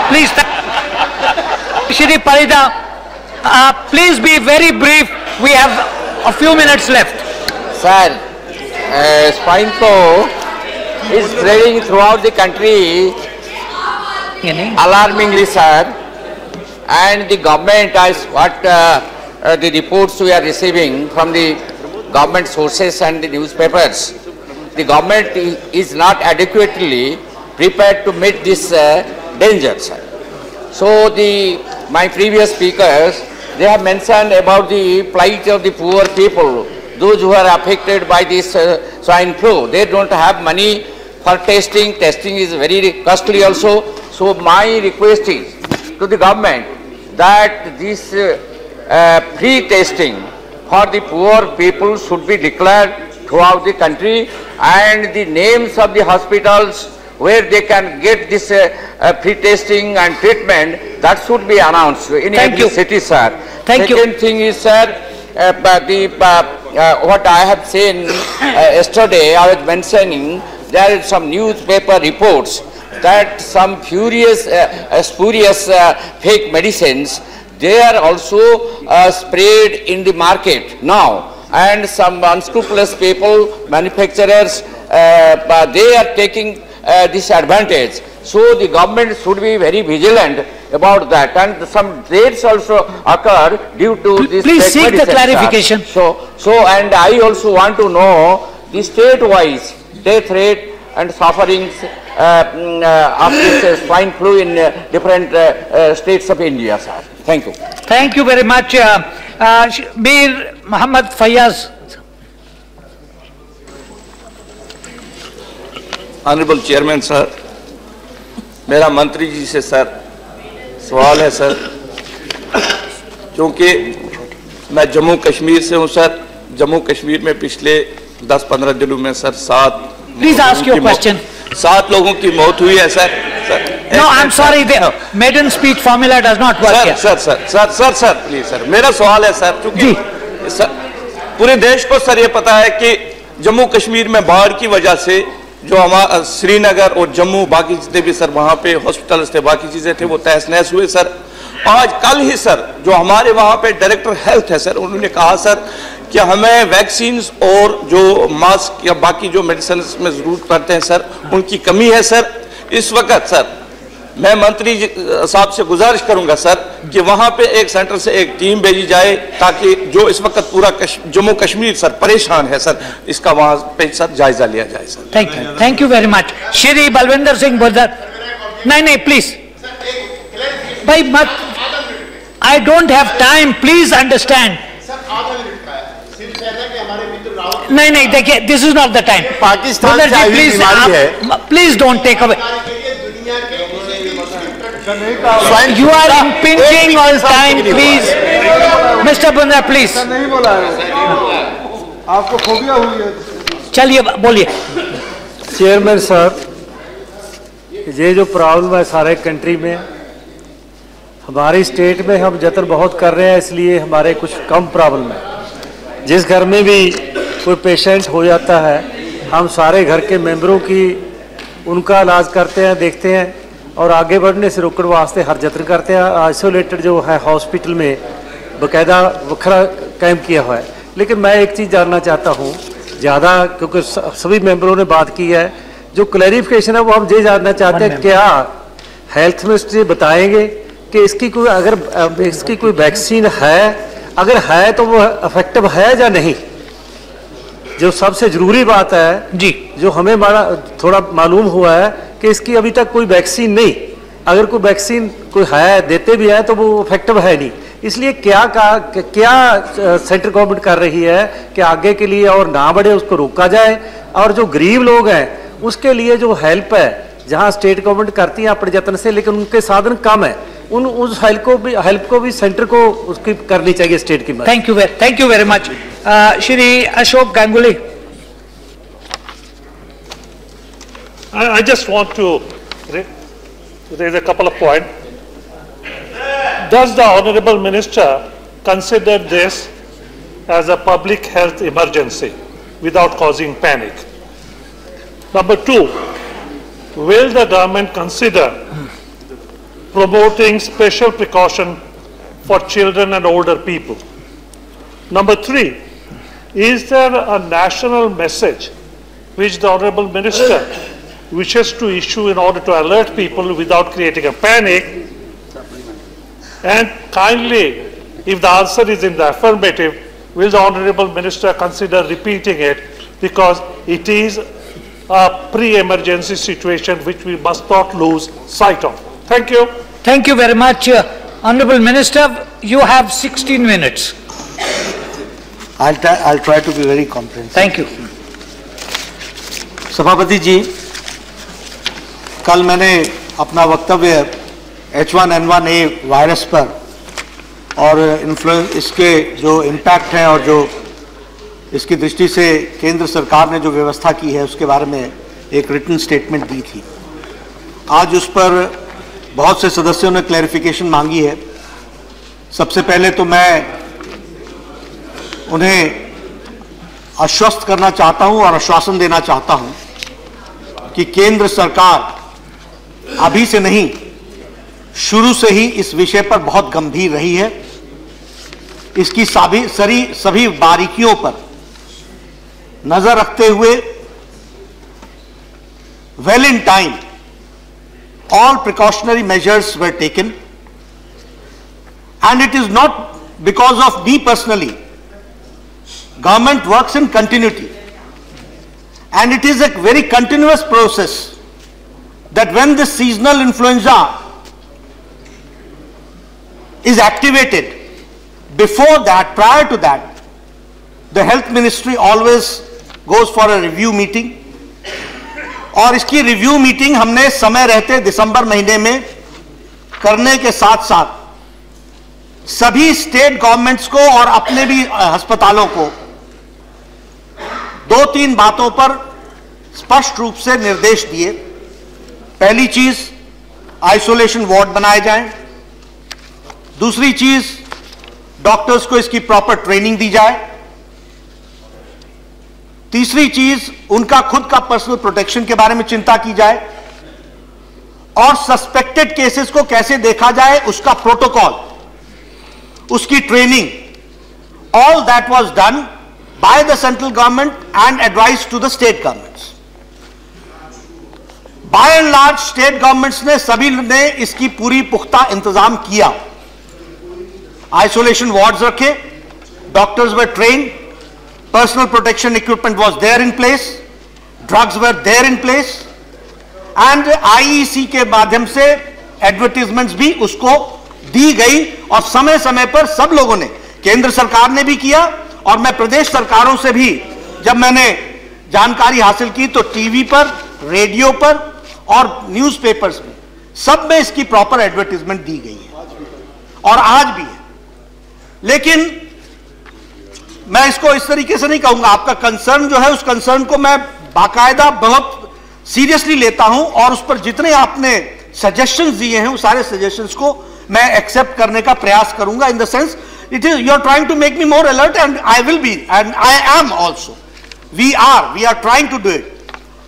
[SPEAKER 1] Please Shri Parida, please be very brief, we have a few minutes left.
[SPEAKER 15] Sir, swine flu is spreading throughout the country alarmingly, sir. And the government, as what the reports we are receiving from the government sources and the newspapers, the government is not adequately prepared to meet this danger, sir. So my previous speakers, they have mentioned about the plight of the poor people, those who are affected by this swine flu. They don't have money for testing. Testing is very costly also. So my request is to the government that this free testing for the poor people should be declared throughout the country, and the names of the hospitals where they can get this free testing and treatment, that should be announced in every city, sir. Second thing is, sir, what I have seen yesterday, I was mentioning, there is some newspaper reports that some spurious fake medicines, they are also sprayed in the market now, and some unscrupulous people, manufacturers, they are taking this advantage. So the government should be very vigilant about that, and some deaths also occur due to this.
[SPEAKER 1] Please seek the clarification.
[SPEAKER 15] So and I also want to know the state-wise death rate and sufferings of this swine flu in different states of India, sir. Thank you.
[SPEAKER 1] Thank you very much. Mir Muhammad Fayaz.
[SPEAKER 13] Honorable Chairman, sir, मेरा मंत्री जी से सर सवाल है सर, क्योंकि मैं जम्मू कश्मीर से हूं सर। जम्मू कश्मीर में पिछले 10-15 दिनों में सर 7 लोगों की मौत हुई है सर।
[SPEAKER 1] No, I'm sorry, the maiden speech formula does not work here.
[SPEAKER 13] Sir please sir, मेरा सवाल है सर, क्योंकि पूरे देश को सर ये पता है कि जम्मू कश्मीर में बाढ़ की वजह से जो हमारा श्रीनगर और जम्मू बाकी जितने भी सर वहाँ पे हॉस्पिटल्स थे, बाकी चीज़ें थे, वो तहस नहस हुए सर। आज कल ही सर जो हमारे वहाँ पे डायरेक्टर हेल्थ है सर, उन्होंने कहा सर कि हमें वैक्सीन और जो मास्क या बाकी जो मेडिसिन में ज़रूरत पड़ते हैं सर, उनकी कमी है सर। इस वक्त सर मैं मंत्री साहब से गुजारिश करूंगा सर कि वहां पे एक सेंटर से एक टीम भेजी जाए, ताकि जो इस वक्त पूरा जम्मू कश्मीर सर परेशान है सर, इसका वहां पे सर जायजा लिया जाए sir.
[SPEAKER 1] Thank you very much. Shri Balwinder Singh Bhunder. नहीं प्लीज भाई मत, I don't have time, please understand. नहीं देखिए, this is not the time.
[SPEAKER 8] Pakistan से आई बीमारी है,
[SPEAKER 1] please don't take away. You are impinging on time, please. Mr. Bundra, please.
[SPEAKER 10] नहीं बोला है, आपको फोबिया हुई है।
[SPEAKER 1] चलिए बोलिए।
[SPEAKER 16] चेयरमैन साहब, ये जो प्रॉब्लम है सारे कंट्री में, हमारी स्टेट में हम जतन बहुत कर रहे हैं, इसलिए हमारे कुछ कम प्रॉब्लम है। जिस घर में भी कोई पेशेंट हो जाता है, हम सारे घर के मेंबरों की उनका इलाज करते हैं, देखते हैं और आगे बढ़ने से रोकने वास्ते हर जतन करते हैं। आइसोलेटेड जो है हॉस्पिटल में बाकायदा वखरा कैंप किया हुआ है। लेकिन मैं एक चीज़ जानना चाहता हूँ ज़्यादा, क्योंकि सभी मेंबरों ने बात की है, जो क्लैरिफिकेशन है वो हम ये जानना चाहते हैं, क्या हेल्थ मिनिस्ट्री बताएंगे कि इसकी कोई वैक्सीन है, अगर है तो वो इफेक्टिव है या नहीं। जो सबसे ज़रूरी बात है जी, जो हमें थोड़ा मालूम हुआ है कि इसकी अभी तक कोई वैक्सीन नहीं, अगर कोई वैक्सीन कोई है, देते भी है तो वो इफेक्टिव है नहीं। इसलिए क्या सेंट्रल गवर्नमेंट कर रही है कि आगे के लिए और ना बढ़े, उसको रोका जाए, और जो गरीब लोग हैं उसके लिए जो हेल्प है, जहां स्टेट गवर्नमेंट करती है अपने जतन से, लेकिन उनके साधन कम है, उस हेल्प को भी सेंटर को उसकी करनी चाहिए स्टेट की।
[SPEAKER 1] Thank you very much. Shri Ashok Ganguly.
[SPEAKER 17] I just want to raise a couple of points. Does the Honorable Minister consider this as a public health emergency without causing panic? Number two, will the government consider promoting special precaution for children and older people? Number three, is there a national message which the Honorable Minister wishes to issue in order to alert people without creating a panic? And kindly, if the answer is in the affirmative, will the Honorable Minister consider repeating it, because it is a pre-emergency situation which we must not lose sight of. Thank you.
[SPEAKER 1] Thank you very much. Honorable Minister, you have 16 minutes.
[SPEAKER 18] I'll try to be very comprehensive.
[SPEAKER 1] Thank you.
[SPEAKER 18] सभापति जी, कल मैंने अपना वक्तव्य H1N1A वायरस पर और इसके जो इम्पैक्ट हैं और जो इसकी दृष्टि से केंद्र सरकार ने जो व्यवस्था की है उसके बारे में एक रिटन स्टेटमेंट दी थी। आज उस पर बहुत से सदस्यों ने क्लैरिफिकेशन मांगी है। सबसे पहले तो मैं उन्हें आश्वस्त करना चाहता हूं और आश्वासन देना चाहता हूं कि केंद्र सरकार अभी से नहीं, शुरू से ही इस विषय पर बहुत गंभीर रही है। इसकी सभी बारीकियों पर नजर रखते हुए well in time all precautionary measures were taken, and it is not because of me personally. Government works in continuity, and it is a very continuous process that when the seasonal influenza is activated, before that, prior to that, the health ministry always goes for a review meeting, और इसकी रिव्यू मीटिंग हमने समय रहते दिसंबर महीने में करने के साथ साथ सभी स्टेट गवर्नमेंट्स को और अपने भी अस्पतालों को दो तीन बातों पर स्पष्ट रूप से निर्देश दिए। पहली चीज, आइसोलेशन वार्ड बनाए जाएं। दूसरी चीज, डॉक्टर्स को इसकी प्रॉपर ट्रेनिंग दी जाए। तीसरी चीज, उनका खुद का पर्सनल प्रोटेक्शन के बारे में चिंता की जाए, और सस्पेक्टेड केसेस को कैसे देखा जाए उसका प्रोटोकॉल, उसकी training, all that was done by the central government and advice to the state governments. By and large state governments ने सभी ने इसकी पूरी पुख्ता इंतजाम किया। आइसोलेशन वार्ड्स रखे, doctors were trained, personal protection equipment was there in place, drugs were there in place, and IEC के माध्यम से एडवर्टीजमेंट्स भी उसको दी गई, और समय समय पर सब लोगों ने, केंद्र सरकार ने भी किया, और मैं प्रदेश सरकारों से भी जब मैंने जानकारी हासिल की तो टीवी पर, रेडियो पर और न्यूज़पेपर्स में सब में इसकी प्रॉपर एडवर्टीजमेंट दी गई है, और आज भी है। लेकिन मैं इसको इस तरीके से नहीं कहूंगा, आपका कंसर्न जो है उस कंसर्न को मैं बाकायदा बहुत सीरियसली लेता हूं, और उस पर जितने आपने सजेशंस दिए हैं उस सारे सजेशंस को मैं एक्सेप्ट करने का प्रयास करूंगा। In the sense it is, you are trying to make me more alert and I will be, and I am also, we are trying to do it.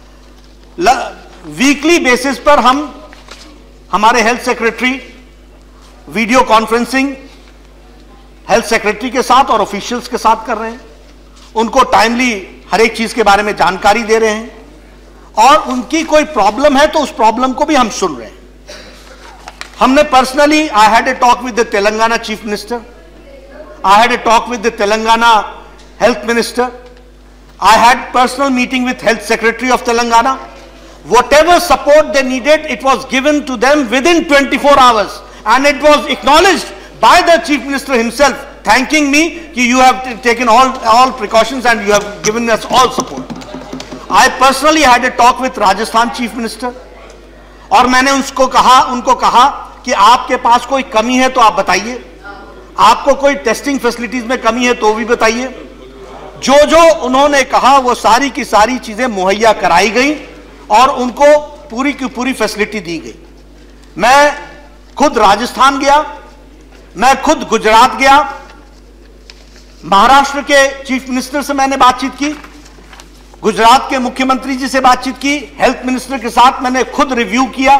[SPEAKER 18] Weekly basis पर हम हमारे health secretary video conferencing health secretary के साथ और ऑफिशियल्स के साथ कर रहे हैं, उनको टाइमली हर एक चीज के बारे में जानकारी दे रहे हैं, और उनकी कोई प्रॉब्लम है तो उस प्रॉब्लम को भी हम सुन रहे हैं। हमने personally, I had a talk with the Telangana chief minister, I had a talk with the Telangana health minister, I had personal meeting with health secretary of Telangana. Whatever support they needed, it was given to them within 24 hours, and it was acknowledged by the Chief Minister himself, thanking me that you have taken all precautions and you have given us all support. I personally had a talk with Rajasthan Chief Minister, और मैंने उनको कहा कि आपके पास कोई कमी है तो आप बताइए, आपको कोई टेस्टिंग फैसिलिटीज में कमी है तो भी बताइए, जो जो उन्होंने कहा वो सारी की सारी चीजें मुहैया कराई गई और उनको पूरी की पूरी फैसिलिटी दी गई। मैं खुद राजस्थान गया, मैं खुद गुजरात गया, महाराष्ट्र के चीफ मिनिस्टर से मैंने बातचीत की, गुजरात के मुख्यमंत्री जी से बातचीत की, हेल्थ मिनिस्टर के साथ मैंने खुद रिव्यू किया,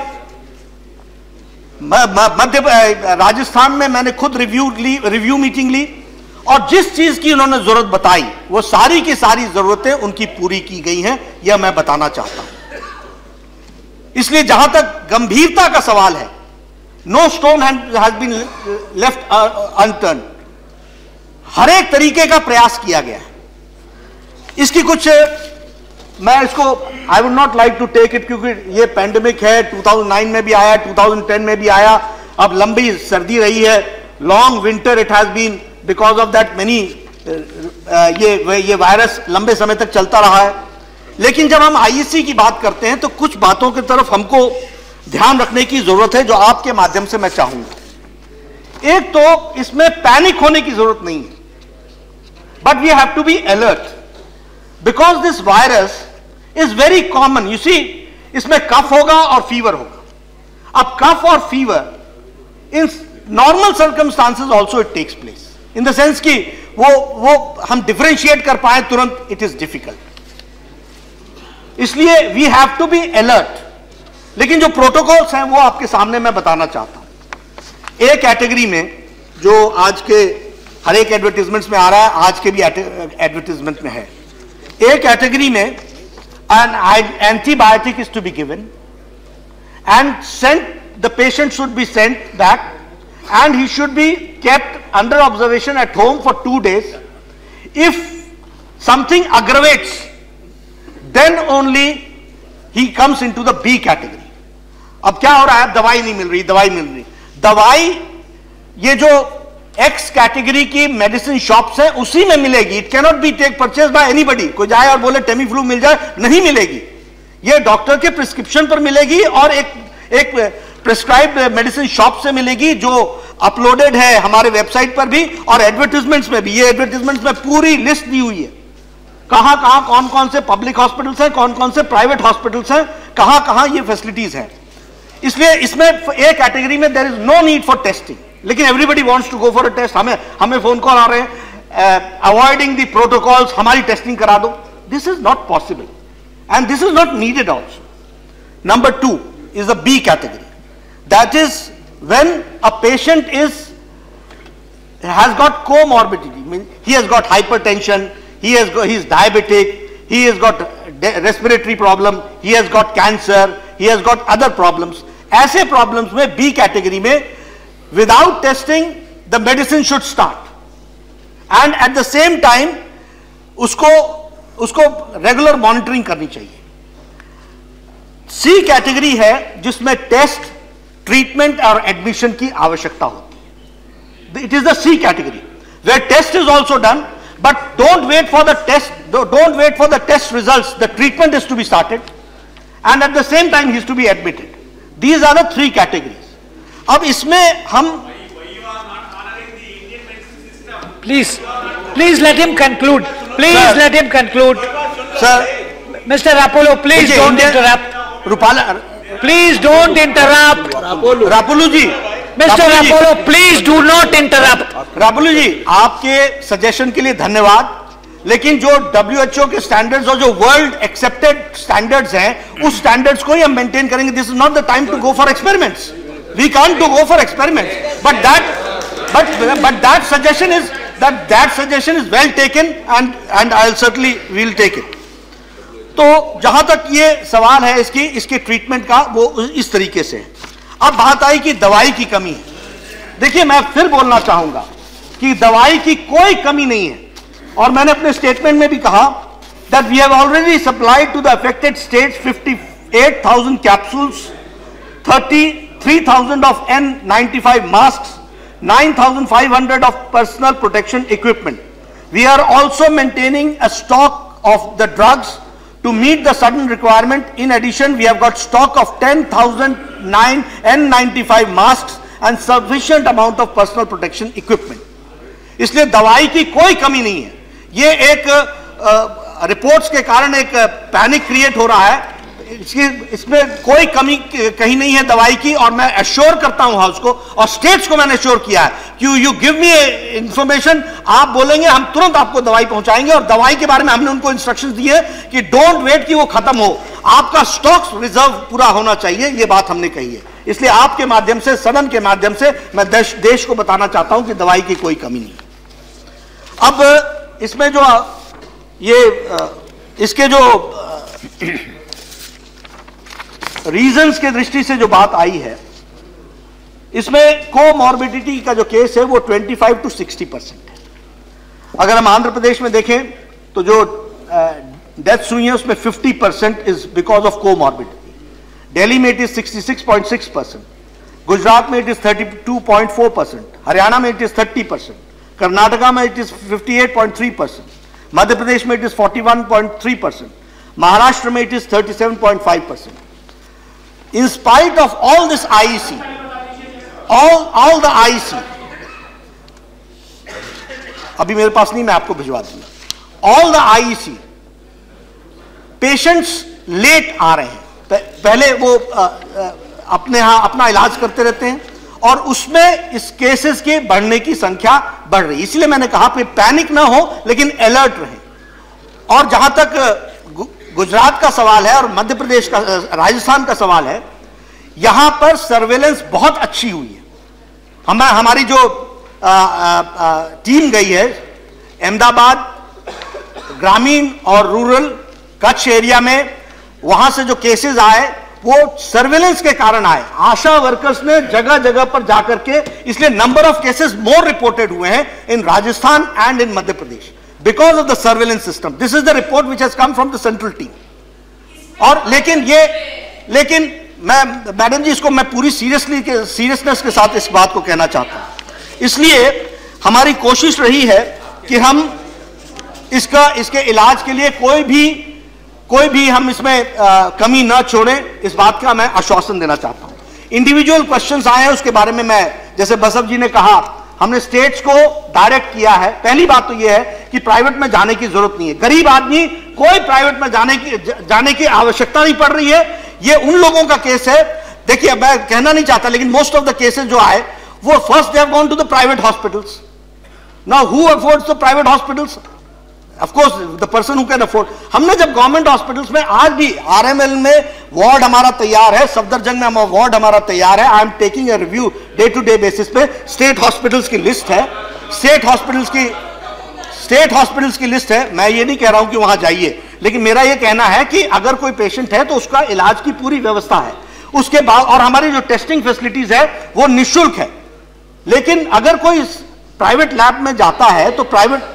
[SPEAKER 18] मध्य राजस्थान में मैंने खुद रिव्यू मीटिंग ली और जिस चीज की उन्होंने जरूरत बताई वो सारी की सारी जरूरतें उनकी पूरी की गई हैं, यह मैं बताना चाहता हूं। इसलिए जहां तक गंभीरता का सवाल है, no stone has been left unturned, हर एक तरीके का प्रयास किया गया है। इसकी कुछ मैं इसको I would not like to take it, क्योंकि ये पैंडेमिक है, 2009 में भी आया, 2010 में भी आया, अब लंबी सर्दी रही है, long winter it has been, because of that many ये वायरस लंबे समय तक चलता रहा है। लेकिन जब हम आईईसी की बात करते हैं तो कुछ बातों की तरफ हमको ध्यान रखने की जरूरत है जो आपके माध्यम से मैं चाहूंगा। एक तो इसमें पैनिक होने की जरूरत नहीं है, but we have to be alert because this virus is very common. You see, इसमें कफ होगा और फीवर होगा। अब कफ और fever in normal circumstances also it takes place, in the sense कि वो हम डिफरेंशिएट कर पाए तुरंत, इट इज डिफिकल्ट। इसलिए we have to be alert. लेकिन जो प्रोटोकॉल्स हैं वो आपके सामने मैं बताना चाहता हूं। एक कैटेगरी में जो आज के हर एक एडवर्टीजमेंट्स में आ रहा है, आज के भी एडवर्टीजमेंट में है, एक कैटेगरी में an antibiotic is to be given and sent, the patient should be sent back and he should be kept under observation at home for 2 days. If something aggravates, then only he comes into the B category. अब क्या हो रहा है, दवाई नहीं मिल रही, दवाई मिल रही, दवाई ये जो X कैटेगरी की मेडिसिन शॉप्स है उसी में मिलेगी। It cannot be take purchase by anybody. कोई जाए और बोले टेमीफ्लू मिल जाए, नहीं मिलेगी। ये डॉक्टर के प्रिस्क्रिप्शन पर मिलेगी और एक प्रिस्क्राइब्ड मेडिसिन शॉप से मिलेगी जो अपलोडेड है हमारे वेबसाइट पर भी और एडवर्टाइजमेंट्स में भी। ये एडवर्टाइजमेंट्स में पूरी लिस्ट दी हुई है, कहां कहां कौन कौन से पब्लिक हॉस्पिटल्स हैं, कौन कौन से प्राइवेट हॉस्पिटल्स हैं, कहां कहां ये फैसिलिटीज हैं। इसलिए इसमें एक कैटेगरी में there is no need for testing, लेकिन everybody wants to go for a test. हमें फोन कॉल आ रहे हैं, अवॉइडिंग द प्रोटोकॉल्स, हमारी टेस्टिंग करा दो। This is not possible and this is not needed also. Number 2 is the B category. That is when a patient has got comorbidity. I mean, he has got hypertension, he is diabetic, he has got respiratory problem, he has got cancer, he has got other problems. ऐसे problems में B category में without testing the medicine should start and at the same time उसको regular monitoring करनी चाहिए। सी कैटेगरी है जिसमें टेस्ट, ट्रीटमेंट और एडमिशन की आवश्यकता होती है। It is the C category where test is also done, but don't wait for the test results, the treatment is to be started and at the same time he is to be admitted. These are the 3 categories. अब इसमें हम
[SPEAKER 1] please let him conclude, please let him conclude.
[SPEAKER 18] Sir,
[SPEAKER 1] mister Apollo, please don't interrupt.
[SPEAKER 18] Rupala,
[SPEAKER 1] please don't interrupt.
[SPEAKER 18] Rapolu ji,
[SPEAKER 1] mister Apollo, please do not interrupt.
[SPEAKER 18] Rapolu ji, आपके सजेशन के लिए धन्यवाद, लेकिन जो WHO के स्टैंडर्ड्स और जो वर्ल्ड एक्सेप्टेड स्टैंडर्ड्स हैं उस स्टैंडर्ड्स को ही हम मेंटेन करेंगे। This is not the time to go for experiments, we can't to go for experiments, but that suggestion is well taken and I certainly will take it. तो जहां तक ये सवाल है इसके ट्रीटमेंट का, वो इस तरीके से है। अब बात आई कि दवाई की कमी है। देखिए, मैं फिर बोलना चाहूंगा कि दवाई की कोई कमी नहीं है और मैंने अपने स्टेटमेंट में भी कहा that we have already supplied to the affected states 58,000 capsules, 33,000 of N95 masks, 9,500 of personal protection equipment. We are also maintaining a stock of the drugs to meet the sudden requirement. In addition, we have got stock of 10,000 N95 masks and sufficient amount of personal protection equipment. इसलिए दवाई की कोई कमी नहीं है। ये एक रिपोर्ट्स के कारण एक पैनिक क्रिएट हो रहा है। इसमें कोई कमी कहीं नहीं है दवाई की, और मैं एश्योर करता हूं हाउस को और स्टेट्स को मैंने एश्योर किया है कि यू गिव मी इंफॉर्मेशन, आप बोलेंगे हम तुरंत आपको दवाई पहुंचाएंगे। और दवाई के बारे में हमने उनको इंस्ट्रक्शंस दिए कि डोंट वेट कि वो खत्म हो, आपका स्टॉक्स रिजर्व पूरा होना चाहिए, ये बात हमने कही है। इसलिए आपके माध्यम से, सदन के माध्यम से मैं देश को बताना चाहता हूं कि दवाई की कोई कमी नहीं है। अब इसमें जो इसके जो रीजंस के दृष्टि से जो बात आई है, इसमें कोमॉर्बिडिटी का जो केस है वो 25 to 60% है। अगर हम आंध्र प्रदेश में देखें तो जो डेथ्स हुई हैं उसमें 50% is because of comorbidity. Delhi में इट इज 66.6%, गुजरात में इट इज 32.4%, हरियाणा में इट इज 30%, कर्नाटका में इट इज 58.3%, मध्य प्रदेश में इट इज 41.3%, महाराष्ट्र में it is 37.5%. In spite of all this IEC, all the IEC, अभी मेरे पास नहीं, मैं आपको भिजवा दूंगा, all the IEC, patients late आ रहे हैं, पहले वो अपने यहां अपना इलाज करते रहते हैं और उसमें इस केसेस के बढ़ने की संख्या बढ़ रही है। इसलिए मैंने कहा कि पैनिक ना हो लेकिन अलर्ट रहे। और जहां तक गुजरात का सवाल है और मध्य प्रदेश का, राजस्थान का सवाल है, यहां पर सर्वेलेंस बहुत अच्छी हुई है। हमारी जो टीम गई है अहमदाबाद, ग्रामीण और रूरल कच्छ एरिया में, वहां से जो केसेस आए वो सर्वेलेंस के कारण आए। आशा वर्कर्स ने जगह जगह पर जाकर के, इसलिए number of cases more reported हुए हैं in Rajasthan and in Madhya Pradesh because of the surveillance system. This is the report which has come from the central team. और लेकिन मैं मैडम जी इसको मैं पूरी सीरियसनेस के साथ इस बात को कहना चाहता हूं। इसलिए हमारी कोशिश रही है कि हम इसके इलाज के लिए कोई भी हम इसमें कमी ना छोड़ें, इस बात का मैं आश्वासन देना चाहता हूं। इंडिविजुअल क्वेश्चंस आए हैं, उसके बारे में मैं, जैसे बसव जी ने कहा, हमने स्टेट्स को डायरेक्ट किया है। पहली बात तो यह है कि प्राइवेट में जाने की जरूरत नहीं है। गरीब आदमी कोई प्राइवेट में जाने की आवश्यकता नहीं पड़ रही है। ये उन लोगों का केस है, देखिए मैं कहना नहीं चाहता, लेकिन मोस्ट ऑफ द केसेस जो आए वो first they have gone to the private hospitals. Now who affords the private hospitals? Of course the person who can afford. हमने जब गवर्नमेंट हॉस्पिटल्स में, आज भी आरएमएल में वार्ड हमारा तैयार है, सफदरजंग में वार्ड हमारा तैयार है। I am taking a review day to day basis पे। स्टेट हॉस्पिटल्स की लिस्ट है, स्टेट हॉस्पिटल्स की लिस्ट है। मैं ये नहीं कह रहा हूं कि वहां जाइए, लेकिन मेरा ये कहना है कि अगर कोई पेशेंट है तो उसका इलाज की पूरी व्यवस्था है। उसके बाद, और हमारी जो टेस्टिंग फैसिलिटीज है वो निःशुल्क है। लेकिन अगर कोई प्राइवेट लैब में जाता है तो private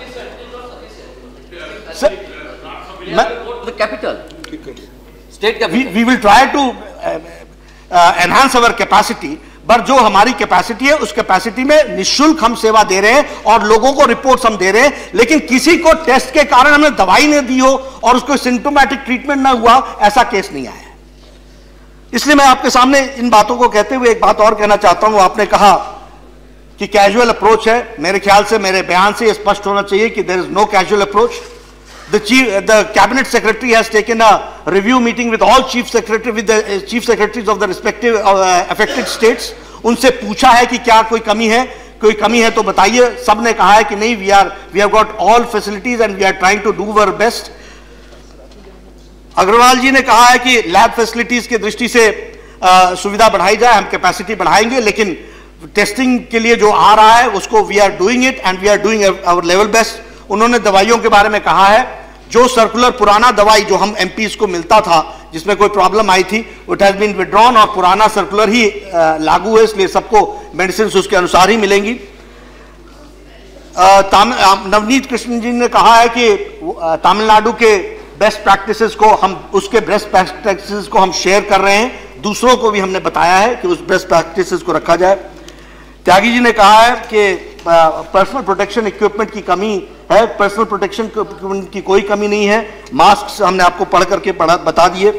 [SPEAKER 4] the capital state capital,
[SPEAKER 18] we will try to enhance our capacity, पर जो हमारी कैपेसिटी है उस कैपेसिटी में निःशुल्क हम सेवा दे रहे हैं और लोगों को रिपोर्ट्स हम दे रहे हैं। लेकिन किसी को टेस्ट के कारण हमने दवाई नहीं दी हो और उसको सिम्टोमेटिक ट्रीटमेंट ना हुआ, ऐसा केस नहीं आया। इसलिए मैं आपके सामने इन बातों को कहते हुए एक बात और कहना चाहता हूं। आपने कहा कि कैजुअल अप्रोच है, मेरे ख्याल से मेरे बयान से यह स्पष्ट होना चाहिए कि there is no casual approach. The cabinet secretary has taken a review meeting with all chief secretaries of the respective affected states. उनसे पूछा है कि क्या कोई कमी है तो बताइए। सबने कहा है कि नहीं, we have got all facilities and we are trying to do our best. Agarwal जी ने कहा है कि लैब फैसिलिटीज की दृष्टि से सुविधा बढ़ाई जाए, हम कैपेसिटी बढ़ाएंगे, लेकिन टेस्टिंग के लिए जो आ रहा है उसको we are doing it and we are doing our level best. उन्होंने दवाइयों के बारे में कहा है, जो सर्कुलर पुराना दवाई जो हम एमपीज को मिलता था जिसमें कोई प्रॉब्लम आई थी, इट हैज बीन विड्रॉन और पुराना सर्कुलर ही लागू है, इसलिए सबको मेडिसिन उसके अनुसार ही मिलेंगी। नवनीत कृष्ण जी ने कहा है कि तमिलनाडु के बेस्ट प्रैक्टिसेस को हम शेयर कर रहे हैं, दूसरों को भी हमने बताया है कि उस बेस्ट प्रैक्टिसेस को रखा जाए। त्यागी जी ने कहा है कि पर्सनल प्रोटेक्शन इक्विपमेंट की कमी है, पर्सनल प्रोटेक्शन की कोई कमी नहीं है। मास्क हमने आपको पढ़ करके बता दिए।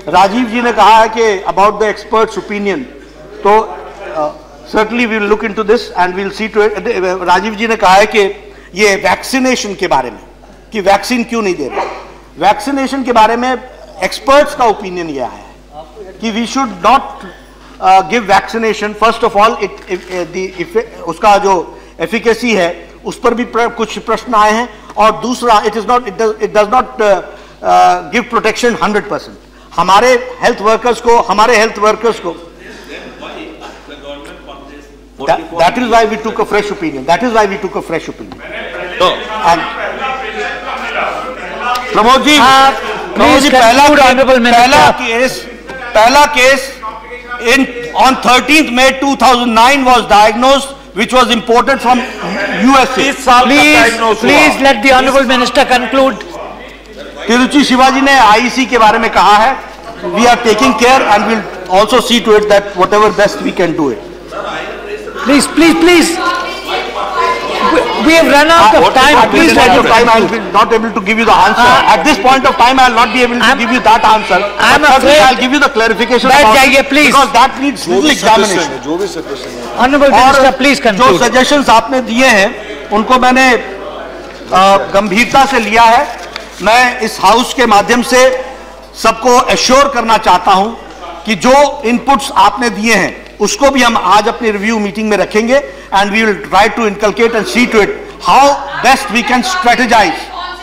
[SPEAKER 18] राजीव जी ने कहा है कि अबाउट द एक्सपर्ट्स ओपिनियन, तो certainly we will look into this and we will see to it. Rajiv ji ने कहा है कि ये वैक्सीनेशन के बारे में कि वैक्सीन क्यों नहीं दे रहे, वैक्सीनेशन के बारे में एक्सपर्ट्स का ओपिनियन यह है कि we should not give vaccination. First of all उसका जो एफिकेसी है उस पर भी कुछ प्रश्न आए हैं, और दूसरा it does not give protection 100%. हमारे हेल्थ वर्कर्स को that is why we took a fresh opinion. Pramod ji, पहला case on 13th May 2009 was diagnosed, which was imported from USA.
[SPEAKER 1] Please let the honorable minister conclude.
[SPEAKER 18] Tiruchi Shivaji ने IEC के बारे में कहा है. We are taking care and we'll also see to it that whatever best we can do it.
[SPEAKER 1] Please. We have run out of time. Please let your time.
[SPEAKER 18] I will be not able to give you the answer. At this point of time, I will not be able to give you that answer.
[SPEAKER 1] I am afraid.
[SPEAKER 18] I'll give you the clarification about it,
[SPEAKER 1] please.
[SPEAKER 18] Because that needs little examination.
[SPEAKER 1] Honorable Minister, please conclude.
[SPEAKER 18] जो suggestions आपने दिए हैं, उनको मैंने गंभीरता से लिया है. मैं इस हाउस के माध्यम से सबको एश्योर करना चाहता हूं कि जो इनपुट्स आपने दिए हैं उसको भी हम आज अपनी रिव्यू मीटिंग में रखेंगे, and we will try to inculcate and see to it how best we can strategize.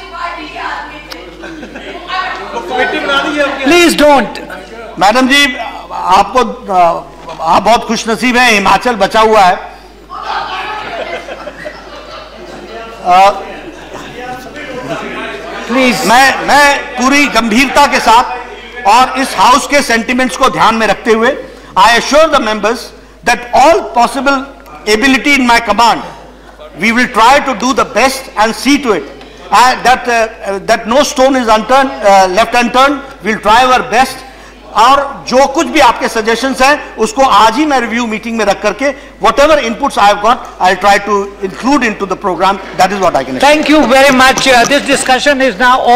[SPEAKER 1] Please don't.
[SPEAKER 18] Madam जी, आपको आप बहुत खुशनसीब हैं, हिमाचल बचा हुआ है.
[SPEAKER 1] प्लीज.
[SPEAKER 18] मैं पूरी गंभीरता के साथ और इस हाउस के सेंटिमेंट्स को ध्यान में रखते हुए I assure the members that all possible ability in my command, we will try to do the best and see to it that no stone is left unturned. We'll try our best. और जो कुछ भी आपके suggestions हैं उसको आज ही मैं review meeting में रख करके whatever inputs I have got, I'll try to include into the program. That is what I can say.
[SPEAKER 1] Thank you very much. This discussion is now over.